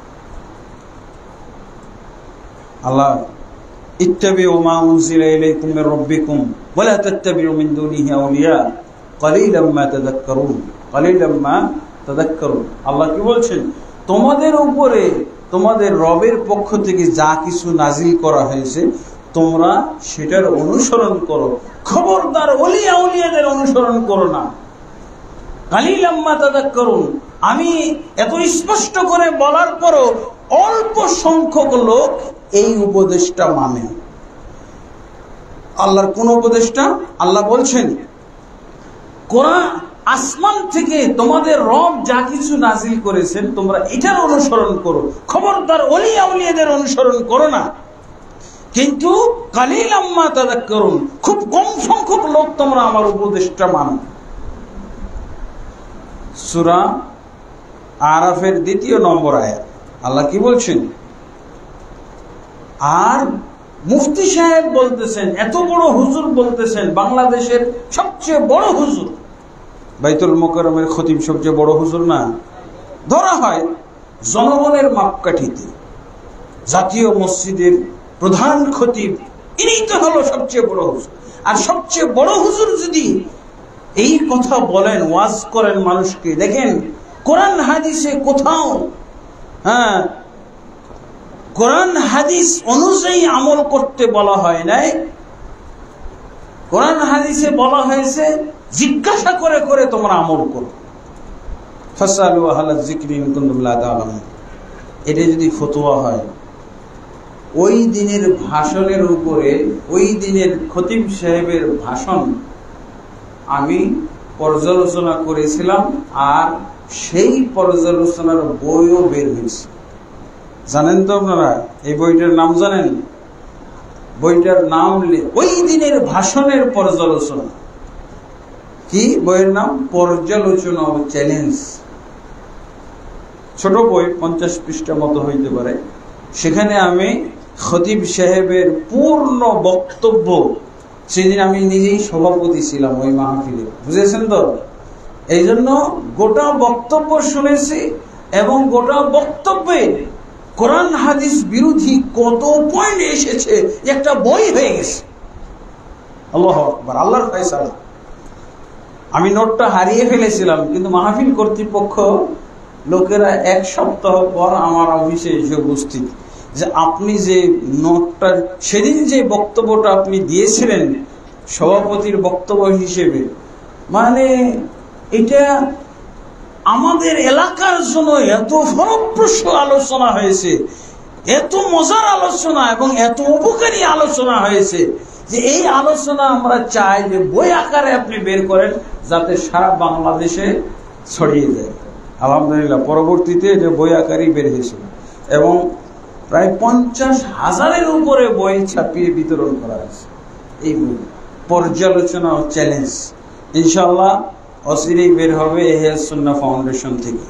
আল্লাহ ইত্তাবিউ মা উনজিলা ইলাইকুম মির রাব্বিকুম ওয়া লা তাত্তাবিউ মিন দুনিহি আউলিয়া ক্বালিলাম মা তাযাক্কারুন, ক্বালিলাম মা তাযাক্কারুন। আল্লাহ কি বলছেন? তোমাদের উপরে তোমাদের রবের পক্ষ থেকে যা কিছু নাজিল করা হয়েছে তোমরা সেটার অনুসরণ করো, খবরদার ওলিয়া আউলিয়াদের অনুসরণ করো না। কালিলাম মা তাযাক্কারুন, আমি এত স্পষ্ট করে বলার পরও অল্প সংখ্যক লোক এই উপদেশটা মানে। আল্লাহর কোন উপদেশটা? আল্লাহ বলছেন কোরআন আসমান থেকে তোমাদের রব যা কিছু নাজিল করেছেন তোমরা এটার অনুসরণ করো, খবরদার ওলিয়া আউলিয়াদের অনুসরণ করো না। কিন্তু কালিলাম মা তাযাক্কারুন, খুব কম সংখ্যক লোক তোমরা আমার উপদেশটা মানো। সূরা আরাফের 2 নম্বর আয়াত আল্লাহ কি বলছেন? আর মুফতি সাহেব বলতেছেন, এত বড় হুজুর বলতেছেন, বাংলাদেশের সবচেয়ে বড় হুজুর, বাইতুল মুকাররমের খতিব সবচেয়ে বড় হুজুর না? ধরা হয় জনগণের মাপকাঠিতে জাতীয় মসজিদের প্রধান খতিব, ইনি তো হলো সবচেয়ে বড় হুজুর। আর সবচেয়ে বড় হুজুর যদি এই কথা বলেন, ওয়াজ করেন মানুষকে, দেখেন কোরআন হাদিসে কোথাও কোরআন হাদিস অনুযায়ী আমল করতে বলা হয় নাই। কোরআন হাদিসে বলা হয়েছে জিজ্ঞাসা করে করে তোমরা আমল করো। ফাসালু আহলা যিকরি ইন কুনতুম লা তা'লামুন। এটা যদি ফতোয়া হয়, ওই দিনের ভাষণের উপরে, ওই দিনের খতিব সাহেবের ভাষণ আমি পর্যালোচনা করেছিলাম, আর সেই পর্যালোচনার বইও বের হয়েছে। জানেন তো আপনারা এই বইটার নাম? জানেন বইটার নাম? ওই দিনের ভাষণের পর্যালোচনা। কি বইয়ের নাম? পর্যালোচনা ও চ্যালেঞ্জ। ছোট বই, 50 পৃষ্ঠা মতো হইতে পারে। সেখানে আমি খতিব সাহেবের পূর্ণ বক্তব্য, সেদিন আমি নিজেই সভাপতি ছিলাম ওই মাহফিলে, বুঝেছেন তো? এই জন্য গোটা বক্তব্য শুনেছি এবং গোটা বক্তব্যে কোরআন হাদিস বিরোধী কত পয়েন্ট এসেছে, একটা বই হয়ে গেছে। আল্লাহু আকবার, আল্লাহর ফয়সালা। আমি নোটটা হারিয়ে ফেলেছিলাম, কিন্তু মাহফিল কর্তৃপক্ষ লোকেরা 1 সপ্তাহ পর আমার অফিসে এসে উপস্থিত, যে আপনি যে নোটটা, সেদিন যে বক্তব্যটা আপনি দিয়েছিলেন সভাপতির বক্তব্য হিসেবে, মানে এটা আমাদের এলাকার জন্য এত ফলপ্রসূ আলোচনা হয়েছে, এত মজার আলোচনা এবং এত উপকারী আলোচনা হয়েছে, যে এই আলোচনা আমরা চাই যে বই আকারে আপনি বের করেন, যাতে সারা বাংলাদেশে ছড়িয়ে যায়। আলহামদুলিল্লাহ, পরবর্তীতে যে বই আকারই বের হয়েছিল এবং প্রায় 50,000-এর উপরে বই ছাপিয়ে বিতরণ করা হয়েছে। এই বই পর্যালোচনা ও চ্যালেঞ্জ ইনশাআল্লাহ অচিরেই বের হবে ইহয়া সুন্নাহ ফাউন্ডেশন থেকে।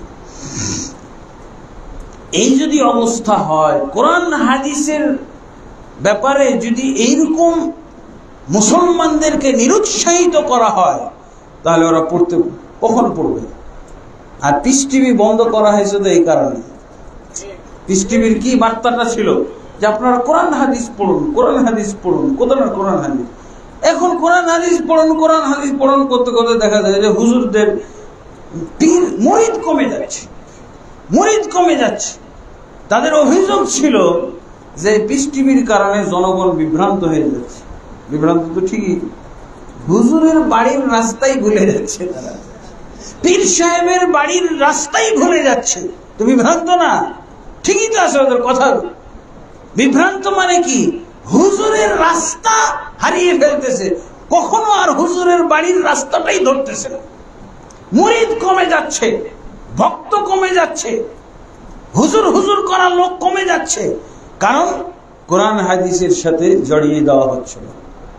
এই যদি অবস্থা হয়, কোরআন হাদিসের ব্যাপারে যদি এইরকম মুসলমানদেরকে নিরুৎসাহিত করা হয়, তাহলে ওরা পড়তে কখন পড়বে? আর পিস টিভি বন্ধ করা হয়েছে তো এই কারণে। পিস টিভির কি বার্তাটা ছিল যে আপনারা কোরআন হাদিস পড়ুন, কোরআন হাদিস পড়ুন, কোথায় কোরআন হাদিস। এখন কোরআন হাদিস পড়ুন, কোরআন হাদিস পড়ুন করতে করতে দেখা যায় যে হুজুরদের পীর মুরিদ কমে যাচ্ছে, মুরিদ কমে যাচ্ছে। তাদের অভিযোগ ছিল যে পিস টিভির কারণে জনগণ বিভ্রান্ত হয়ে যাচ্ছে। বিভ্রান্ত তো ঠিকই, হুজুরের বাড়ির রাস্তাই ভুলে যাচ্ছে তারা, পীর সাহেবের বাড়ির রাস্তাই ভুলে যাচ্ছে, তো বিভ্রান্ত না? ঠিকই তো আছে ওদের কথা। বিভ্রান্ত মানে কি? হুজুরের রাস্তা হারিয়ে ফেলতেছে, কখনো আর হুজুরের বাড়ির রাস্তাটাই ধরতেছে না। মুরিদ কমে যাচ্ছে, ভক্ত কমে যাচ্ছে, হুজুর হুজুর করা লোক কমে যাচ্ছে, কারণ কোরআন হাদিসের সাথে জড়িয়ে দেওয়া হচ্ছে না।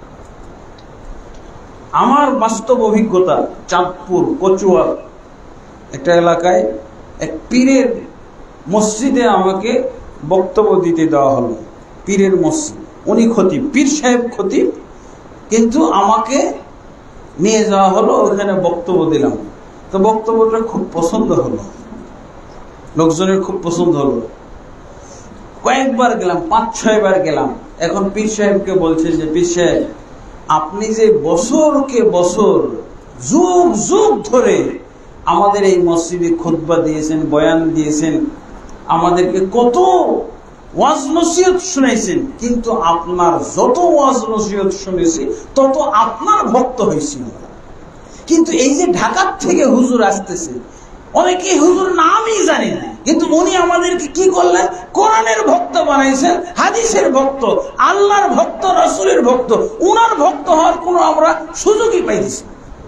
আমার বাস্তব অভিজ্ঞতা, চাঁদপুর কচুয়া একটা এলাকায় এক পীরের মসজিদে আমাকে বক্তব্য দিতে দেওয়া হলো। পীরের মসজিদ, উনি খতিব, পীর সাহেব খতিব, কিন্তু আমাকে নিয়ে যাওয়া হলো, ওখানে বক্তব্য দিলাম। তো বক্তব্যটা খুব পছন্দ হলো, লোকজনের খুব পছন্দ হলো। কয়েকবার গেলাম, 5-6 বার গেলাম। এখন পীর সাহেবকে বলছে যে পীর সাহেব, আপনি যে বছরকে বছর, যুগ যুগ ধরে আমাদের এই মসজিদে খুতবা দিয়েছেন, বয়ান দিয়েছেন, আমাদেরকে কত ওয়াজ নসিহত শুনাইছেন, কিন্তু আপনার যত ওয়াজ নসিহত শুনেছি তত আপনার ভক্ত হয়েছি আমরা। কিন্তু এই যে ঢাকার থেকে হুজুর আসতেছে, অনেকে হুজুর নামই জানি না, কিন্তু উনি আমাদেরকে কি করলেন? কোরআনের ভক্ত বানাইছেন, হাদিসের ভক্ত, আল্লাহর ভক্ত, রাসূলের ভক্ত। উনার ভক্ত হওয়ার কোনো আমরা সুযোগই পাইছি।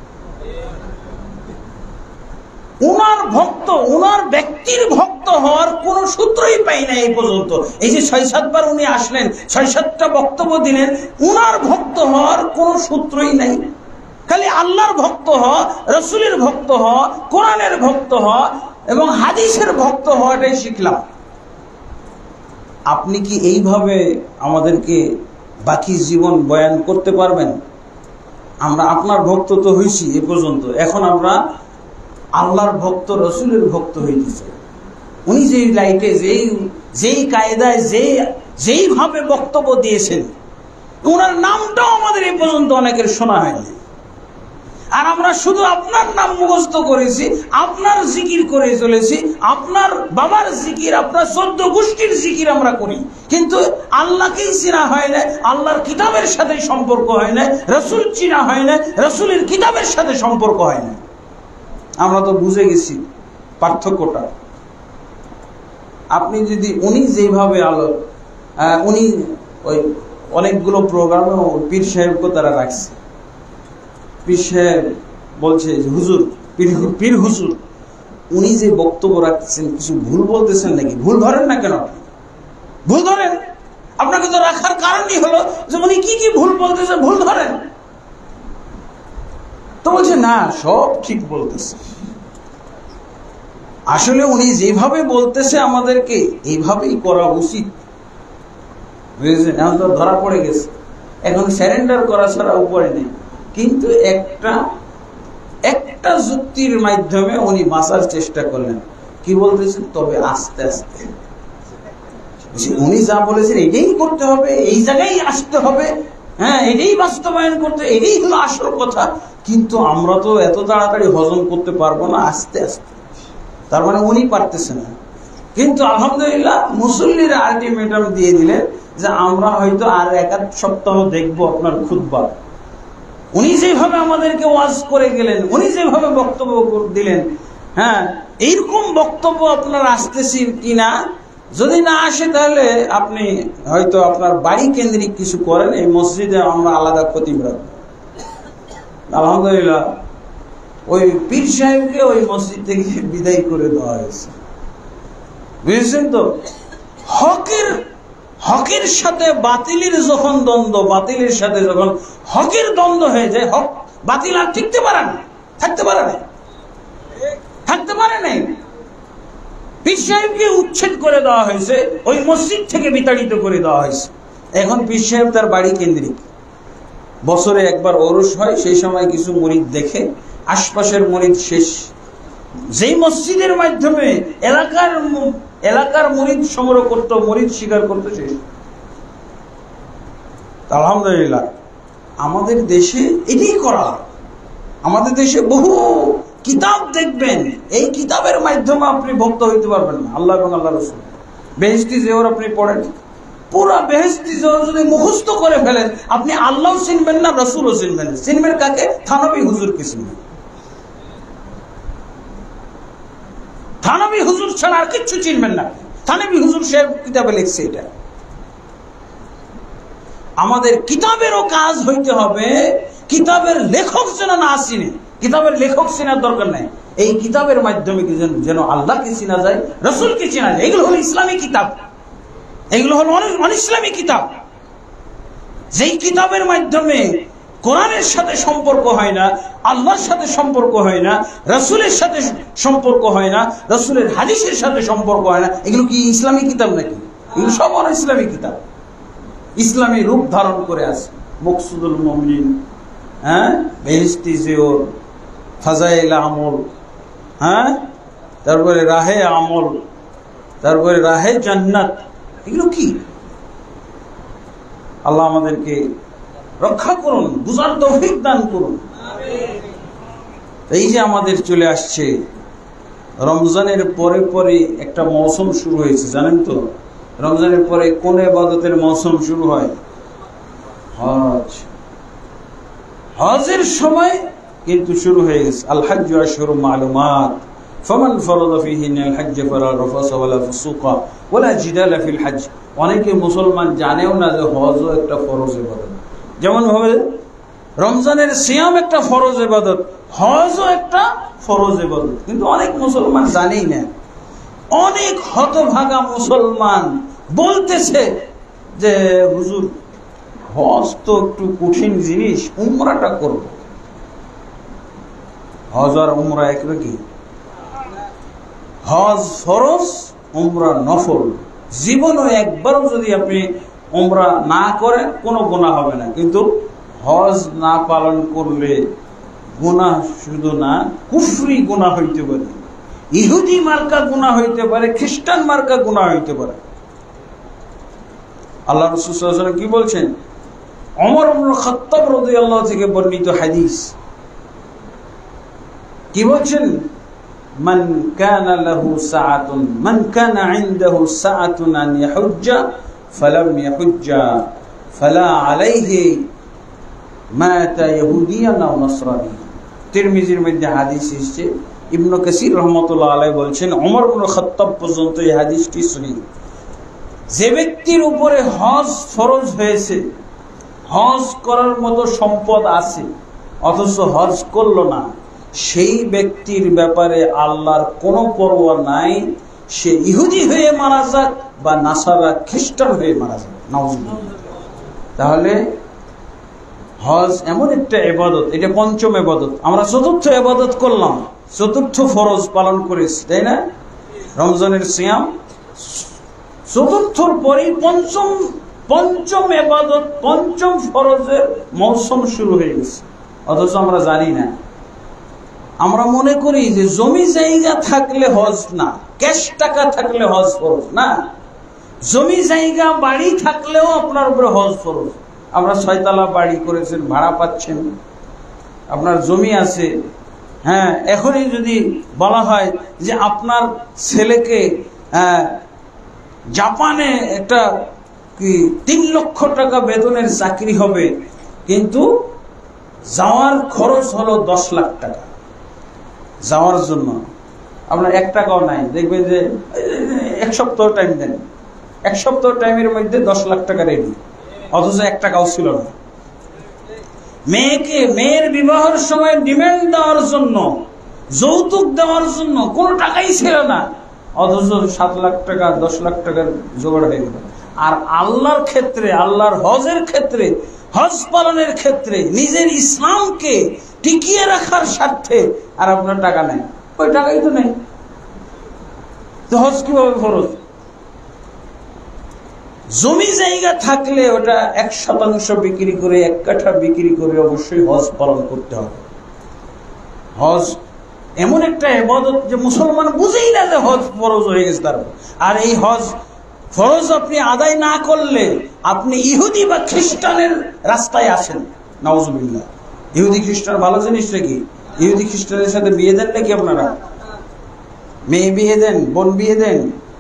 উনার ভক্ত, উনার ব্যক্তির ভক্ত হওয়ার কোন সূত্রই পাই না এই পর্যন্ত। এই যে 6-7 বার উনি আসলেন, 6-7টা বক্তব্য দিলেন, উনার ভক্ত হওয়ার কোন সূত্রই নাই। খালি আল্লাহর ভক্ত হওয়া, রাসূলের ভক্ত হওয়া, কোরআনের ভক্ত হওয়া এবং হাদিসের ভক্ত হওয়াটাই শিখলাম। আপনি কি এইভাবে আমাদেরকে বাকি জীবন বয়ান করতে পারবেন? আমরা আপনার ভক্ত তো হইছি এ পর্যন্ত, এখন আমরা আল্লাহর ভক্ত, রাসূলের ভক্ত হইতেছে। উনি যেই লাইটে, যেই কায়দায়, যেইভাবে বক্তব্য দিয়েছেন, ওনার নামটাও আমাদের এই পর্যন্ত অনেকের শোনা হয়নি। আর আমরা শুধু আপনার নাম মুখস্থ করেছি, আপনার জিকির করে চলেছি, আপনার বাবার জিকির, আপনার 14 গোষ্ঠীর জিকির আমরা করি, কিন্তু আল্লাহকেই চিনা হয় না, আল্লাহর কিতাবের সাথে সম্পর্ক হয় না, রাসূল চিনা হয় না, রাসূলের কিতাবের সাথে সম্পর্ক হয় না। আমরা তো বুঝে গেছি পার্থক্যটা। আপনি যদি উনি যেভাবে উনি ওই অনেকগুলো প্রোগ্রামে পীর সাহেবকে তারা রাখছে, পীর সাহেব বলছে যে হুজুর, পীর হুজুর, উনি যে বক্তব্য রাখতেছেন কিছু ভুল বলতেছেন নাকি? ভুল ধরেন না কেন? ভুল ধরেন, আপনাকে তো রাখার কারণই হলো যে উনি কি কি ভুল বলতেছেন, ভুল ধরেন। তো বলছে না, সব ঠিক বলতেছে। আসলে উনি যেভাবে বলতেছে আমাদেরকে এইভাবেই করা উচিত, বুঝেছেন? এখন তো ধরা পড়ে গেছে, এখন স্যারেন্ডার করা ছাড়া উপায় নেই। কিন্তু একটা যুক্তির মাধ্যমে উনি বাঁচার চেষ্টা করলেন। কি বলতেছেন? তবে আস্তে আস্তে। উনি যা বলেছেন এটাই করতে হবে, এই জায়গায় আসতে হবে, হ্যাঁ এটাই বাস্তবায়ন করতে, এটাই হলো আসল কথা। কিন্তু আমরা তো এত তাড়াতাড়ি হজম করতে পারবো না, আস্তে আস্তে। তার মানে উনি পারতেছে না। কিন্তু আলহামদুলিল্লাহ মুসল্লিরা আলটিমেটাম দিয়ে দিলেন যে আমরা হয়তো আর 1-8 সপ্তাহ দেখবো আপনার খুতবা। উনি যেভাবে আমাদেরকে ওয়াজ করে গেলেন, উনি যেভাবে বক্তব্য দিলেন, হ্যাঁ এইরকম বক্তব্য আপনার আসতেছি কিনা, যদি না আসে তাহলে আপনি হয়তো আপনার বাড়ি কেন্দ্রিক কিছু করেন, এই মসজিদে আমরা আলাদা খতিব রাখবো। আলহামদুলিল্লাহ ওই পীর সাহেবকে ওই মসজিদ থেকে বিদায় করে দেওয়া হয়েছে, বুঝেছেন তো? হকের সাথে বাতিলের যখন দ্বন্দ্ব, বাতিলের সাথে যখন হকের দ্বন্দ্ব হয়ে যায়, হক বাতিল আর থাকতে পারে নাই। পীর সাহেবকে উচ্ছেদ করে দেওয়া হয়েছে, ওই মসজিদ থেকে বিতাড়িত করে দেওয়া হয়েছে। এখন পীর সাহেব তার বাড়ি কেন্দ্রিক, বছরে একবার ওরস হয়, সেই সময় কিছু মুরিদ দেখে, আশপাশের মুরিদ শেষ। যেই মসজিদের মাধ্যমে এলাকার মুরিদ সংগ্রহ করত, মুরিদ স্বীকার করতে শেষ। আলহামদুলিল্লাহ আমাদের দেশে এটাই করা। আমাদের দেশে বহু কিতাব দেখবেন, এই কিতাবের মাধ্যমে আপনি ভক্ত হইতে পারবেন না আল্লাহ এবং আল্লাহ রসুল। বেহেশতি জোহর আপনি পড়েন, পুরা বেহেশতি জোহর যদি মুখস্থ করে ফেলেন, আপনি আল্লাহ চিনবেন না, রসুলও চিনবেন না। চিনবেন কাকে? থানবী হুজুরকে চিনবেন। থানবী হুজুর ছাড়া আর কিচ্ছু চিনবেন না। থানবী হুজুর সাহেব কিতাবে লিখছে এটা। আমাদের কিতাবেরও কাজ হইতে হবে, কিতাবের লেখক যেন না চিনে। কিতাবের লেখক চেনার দরকার নাই, এই কিতাবের মাধ্যমে যেন আল্লাহকে চেনা যায়, রসুলকে চেনা যায়। এগুলো হলো ইসলামী কিতাব, এগুলো হলো অনিসলামী কিতাব। যেই কিতাবের মাধ্যমে কোরআনের সাথে সম্পর্ক হয় না, আল্লাহর সাথে সম্পর্ক হয় না, রসুলের সাথে সম্পর্ক হয় না, রসুলের হাদিসের সাথে সম্পর্ক হয় না, এগুলো কি ইসলামী কিতাব নাকি? এগুলো সব অনিসলামী কিতাব। ইসলামী রূপ ধারণ করে আছে মকসুদুল মুমিনিন, হ্যাঁ বেহেশতি জিওর, ফাজাইল আমল, হ্যাঁ তারপরে রাহে আমল, তারপরে রাহে জান্নাত। এগুলো কি? আল্লাহ আমাদেরকে রক্ষা করুন, বুঝার তৌফিক দান করুন। এই যে আমাদের চলে আসছে রমজানের পরে পরে একটা মৌসুম শুরু হয়েছে, জানেন তো? রমজানের পরে কোন ইবাদতের মৌসুম শুরু হয়? হজ। হজের সময় কিন্তু শুরু হয়ে গেছে। আল হাজ্জু আশহুরুম মালুমাত ফামান ফারাদা ফীহিন্নাল হাজ্জ ফালা রাফাসা ওয়ালা ফুসুকা ওয়ালা জিদালা ফিল হজ। অনেকে মুসলমান জানেও না যে হজও একটা ফরজ ইবাদত। যেমন ভাবে রমজানের সিয়াম একটা ফরজ ইবাদত, হজও একটা ফরজ ইবাদত, কিন্তু অনেক মুসলমান জানেই না। অনেক হতভাগা মুসলমান বলতেছে যে হুজুর হজ তো একটু কঠিন জিনিস, উমরাটা করব। হজ আর উমরা একই? হজ ফরজ, উমরা নফল। জীবনে একবারও যদি আপনি উমরা না করেন কোনো গুনাহ হবে না, কিন্তু হজ না পালন করলে গুনাহ শুধু না, কুফরি গুনাহ হইতে পারে, ইহুদি মার্কা গুনাহ হইতে পারে, খ্রিস্টান মার্কা গুনাহ হইতে পারে। আল্লাহ রাসূল সাল্লাল্লাহু আলাইহি ওয়াসাল্লাম কি বলছেন? ওমর ইবনে খাত্তাব রাদিয়াল্লাহু থেকে বর্ণিত হাদিস, কি বলছেন? মান কানা লাহু সাআতুন, মান কানা ইনদাহু সাআতুন আন ইয়াহুজ্জা ফালাম ইয়াহুজ্জা ফালা আলাইহি মাতা ইহুদিয়ান আও নাসরানি। তিরমিজির মধ্যে হাদিস এসেছে। ইবনে কাসির রাহমাতুল্লাহ আলাইহি বলছেন ওমর ইবনে খাত্তাব পর্যন্ত এই হাদিসটি সহিহ। যে ব্যক্তির উপরে হজ ফরজ হয়েছে, হজ করার মতো সম্পদ আছে, অথচ হজ করলো না, সেই ব্যক্তির ব্যাপারে আল্লাহর কোনো পরোয়া নাই। সে ইহুদি হয়ে মারা যাক বা নাসারা খ্রিস্টান হয়ে মারা যাক, নাউজুবিল্লাহ। তাহলে হজ এমন একটা ইবাদত, এটা পঞ্চম ইবাদত। আমরা চতুর্থ ইবাদত করলাম, চতুর্থ ফরজ পালন করেছি, তাই না? রমজানের সিয়াম চতুর্থর পরই পঞ্চম ইবাদত, পঞ্চম ফরজের মৌসুম শুরু হয়ে গেছে, অথচ আমরা জানি না। আমরা মনে করি যে জমি জায়গা থাকলে হজ না, ক্যাশ টাকা থাকলে হজ ফরজ না। জমি জায়গা বাড়ি থাকলেও আপনার উপরে হজ ফরজ। আমরা 6 তলা বাড়ি করেছেন, ভাড়া পাচ্ছেন, আপনার জমি আছে, হ্যাঁ, এখনই যদি বলা হয় যে আপনার ছেলেকে জাপানে একটা 3 লক্ষ টাকা বেতনের চাকরি হবে, কিন্তু যাওয়ার খরচ হলো 10 লাখ টাকা যাওয়ার জন্য, আপনার 1 টাকাও নাই, দেখবেন যে 1 সপ্তাহ টাইম দেন, 1 সপ্তাহ টাইমের মধ্যে 10 লাখ টাকা রেডি, অথচ 1 টাকাও ছিল না। মেয়ের বিবাহের সময় ডিমান্ড দেওয়ার জন্য, যৌতুক দেওয়ার জন্য কোনো টাকাই ছিল না, অথচ 7 লাখ টাকা 10 লাখ টাকার জোগাড় হয়ে গেল। আর আল্লাহর ক্ষেত্রে, আল্লাহর হজের ক্ষেত্রে, হজ পালনের ক্ষেত্রে নিজের ইসলামকে টিকিয়ে রাখার স্বার্থে আর আপনার টাকা নেই, ওই টাকাই তো নেই, তো হজ কিভাবে ফরজ? জমি জায়গা থাকলে ওটা 1% বিক্রি করে, 1 কাঠা বিক্রি করে অবশ্যই হজ পালন করতে হবে। হজ এমন একটা ইবাদত যে মুসলমান বুঝেই না যে হজ ফরজ হয়ে গেছে তার। আর এই হজ ফরজ আপনি আদায় না করলে আপনি ইহুদি বা খ্রিস্টানের রাস্তায় আসেন, নাউজুবিল্লাহ। ইহুদি খ্রিস্টান ভালো জিনিস নাকি? ইহুদি খ্রিস্টানের সাথে বিয়ে দেন নাকি আপনারা? মেয়ে বিয়ে দেন, বোন বিয়ে দেন,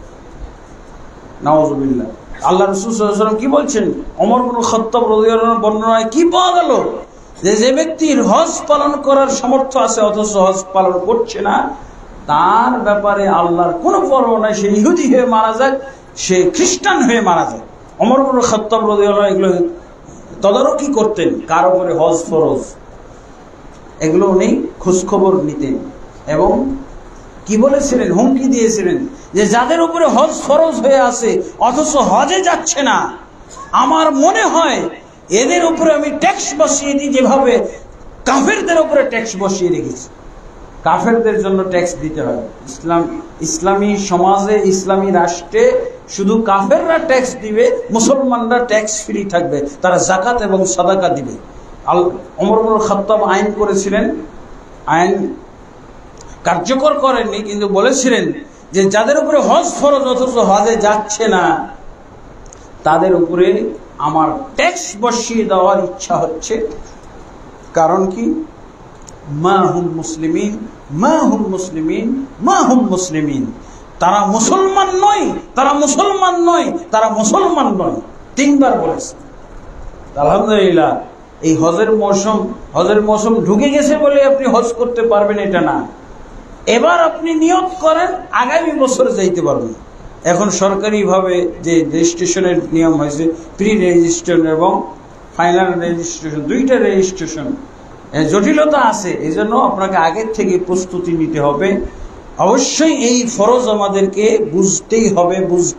নাউজুবিল্লাহ। আল্লাহ রাসূল সাল্লাল্লাহু আলাইহি ওয়াসাল্লাম কি বলছেন? ওমর ইবনে খাত্তাব রাদিয়াল্লাহু আনহু বর্ণনায় কি পাওয়া গেল যে ব্যক্তির হজ পালন করার সামর্থ্য আছে অথচ হজ পালন করছে না, তার ব্যাপারে আল্লাহর কোনো পরোয়া নাই, সে ইহুদি হয়ে মারা যাক, সে খ্রিস্টান হয়ে মারা যায়। ওমর ইবনে খাত্তাব রাদিয়াল্লাহু আনহু এগুলো তদারকি করতেন, কার উপরে হজ ফরজ, এগুলো উনি খোঁজখবর নিতেন এবং কি বলেছিলেন, হুমকি দিয়েছিলেন যে যাদের উপরে হজ ফরজ হয়ে আছে অথচ হজে যাচ্ছে না, আমার মনে হয় এদের উপরে আমি ট্যাক্স বসিয়ে দিই, যেভাবে কাফেরদের উপরে ট্যাক্স বসিয়ে রেখেছি। কাফেরদের জন্য ট্যাক্স দিতে হয়। ইসলামী সমাজে, ইসলামী রাষ্ট্রে শুধু কাফেররা ট্যাক্স দিবে, মুসলমানরা ট্যাক্স ফ্রি থাকবে, তারা যাকাত এবং সাদাকা দিবে। ওমর ইবনে খাত্তাব আইন করেছিলেন, আইন কার্যকর করেননি, কিন্তু বলেছিলেন যে যাদের উপরে হজ ফরজ অথচ হজে যাচ্ছে না, তাদের উপরে আমার ট্যাক্স বসিয়ে দেওয়ার ইচ্ছা হচ্ছে। কারণ কি? মা হুম মুসলিমিন, মা হুম মুসলিমিন, মা হুম মুসলিমিন। তারা মুসলমান নয়, তারা মুসলমান নয়, তারা মুসলমান নয়, 3 বার বলেছে। আলহামদুলিল্লাহ, এই হজের মৌসুম ঢুকে গেছে বলে আপনি হজ করতে পারবেন এটা না। এবার আপনি নিয়ত করেন আগামী বছর যাইতে পারবেন। এখন সরকারিভাবে যে রেজিস্ট্রেশনের নিয়ম হয়েছে, প্রি রেজিস্ট্রেশন এবং ফাইনাল রেজিস্ট্রেশন, 2টা রেজিস্ট্রেশন, জটিলতা আছে। এই জন্য আপনাকে আগের থেকে প্রস্তুতি নিতে হবে। অবশ্যই এই ফরজ আমাদেরকে বুঝতেই হবে।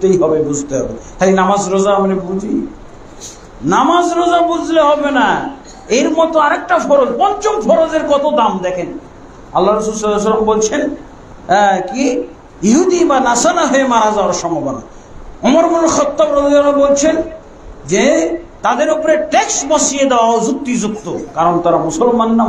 খালি নামাজ রোজা আমরা বুঝি, নামাজ রোজা বুঝলে হবে না, এর মতো আরেকটা ফরজ, 5ম ফরজের কত দাম দেখেন। আল্লাহ রাসূল সাল্লাল্লাহু আলাইহি ওয়াসাল্লাম বলছেন কি ইহুদি বা নাসারা হয়ে মারা যাওয়ার সম্ভাবনা। ওমর ইবনে খাত্তাব রাদিয়াল্লাহু আনহু বলছেন যে তাদের উপরে ট্যাক্স বসিয়ে দেওয়া যুক্তিযুক্ত, কারণ তারা মুসলমান না।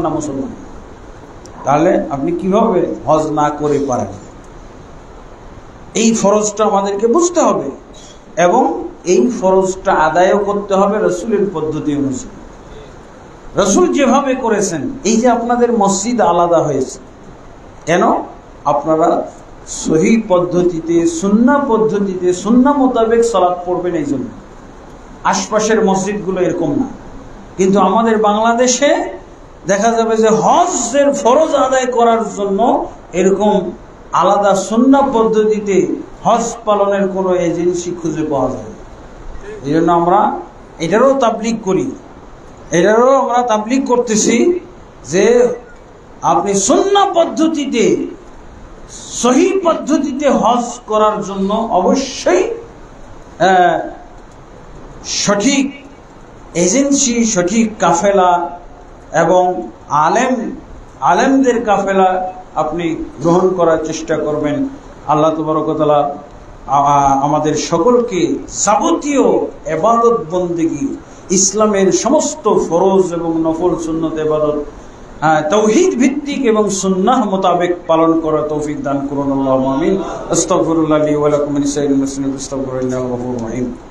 তাহলে আপনি কিভাবে হজ না করে পারেন? এই ফরজটা আমাদেরকে বুঝতে হবে এবং এই ফরজটা আদায়ও করতে হবে রাসূলের পদ্ধতি অনুযায়ী। রাসূল যেভাবে করেছেন, এই যে আপনাদের মসজিদ আলাদা হয়েছে কেন? আপনারা সহি পদ্ধতিতে, সুন্নাহ পদ্ধতিতে, সুন্নাহ মোতাবেক সালাত পড়বেন, এই জন্য। আশপাশের মসজিদগুলো এরকম না। কিন্তু আমাদের বাংলাদেশে দেখা যাবে যে হজের ফরজ আদায় করার জন্য এরকম আলাদা সুন্নাহ পদ্ধতিতে হজ পালনের কোনো এজেন্সি খুঁজে পাওয়া যায়। এই জন্য আমরা এটারও তাবলীগ করি, আমরা তাবলীগ করতেছি যে আপনি সুন্নাহ পদ্ধতিতে, সহি পদ্ধতিতে হজ করার জন্য অবশ্যই সঠিক এজেন্সি, সঠিক কাফেলা এবং আলেমদের কাফেলা আপনি গ্রহণ করার চেষ্টা করবেন। আল্লাহ তাবারক ওয়া তাআলা আমাদের সকলকে যাবতীয় ইবাদত বন্দেগী, ইসলামের সমস্ত ফরজ এবং নফল সুন্নত ইবাদত তাওহীদ ভিত্তিক এবং সুন্নাহ মোতাবেক পালন করার তৌফিক দান করুন। আল্লাহুম্মা আমিন। আস্তাগফিরুল্লাহ লি ওয়া লাকুম ওয়া লিসাইরিল মুসলিমিন আস্তাগফিরুল্লাহ ওয়া হুয়া রহিম।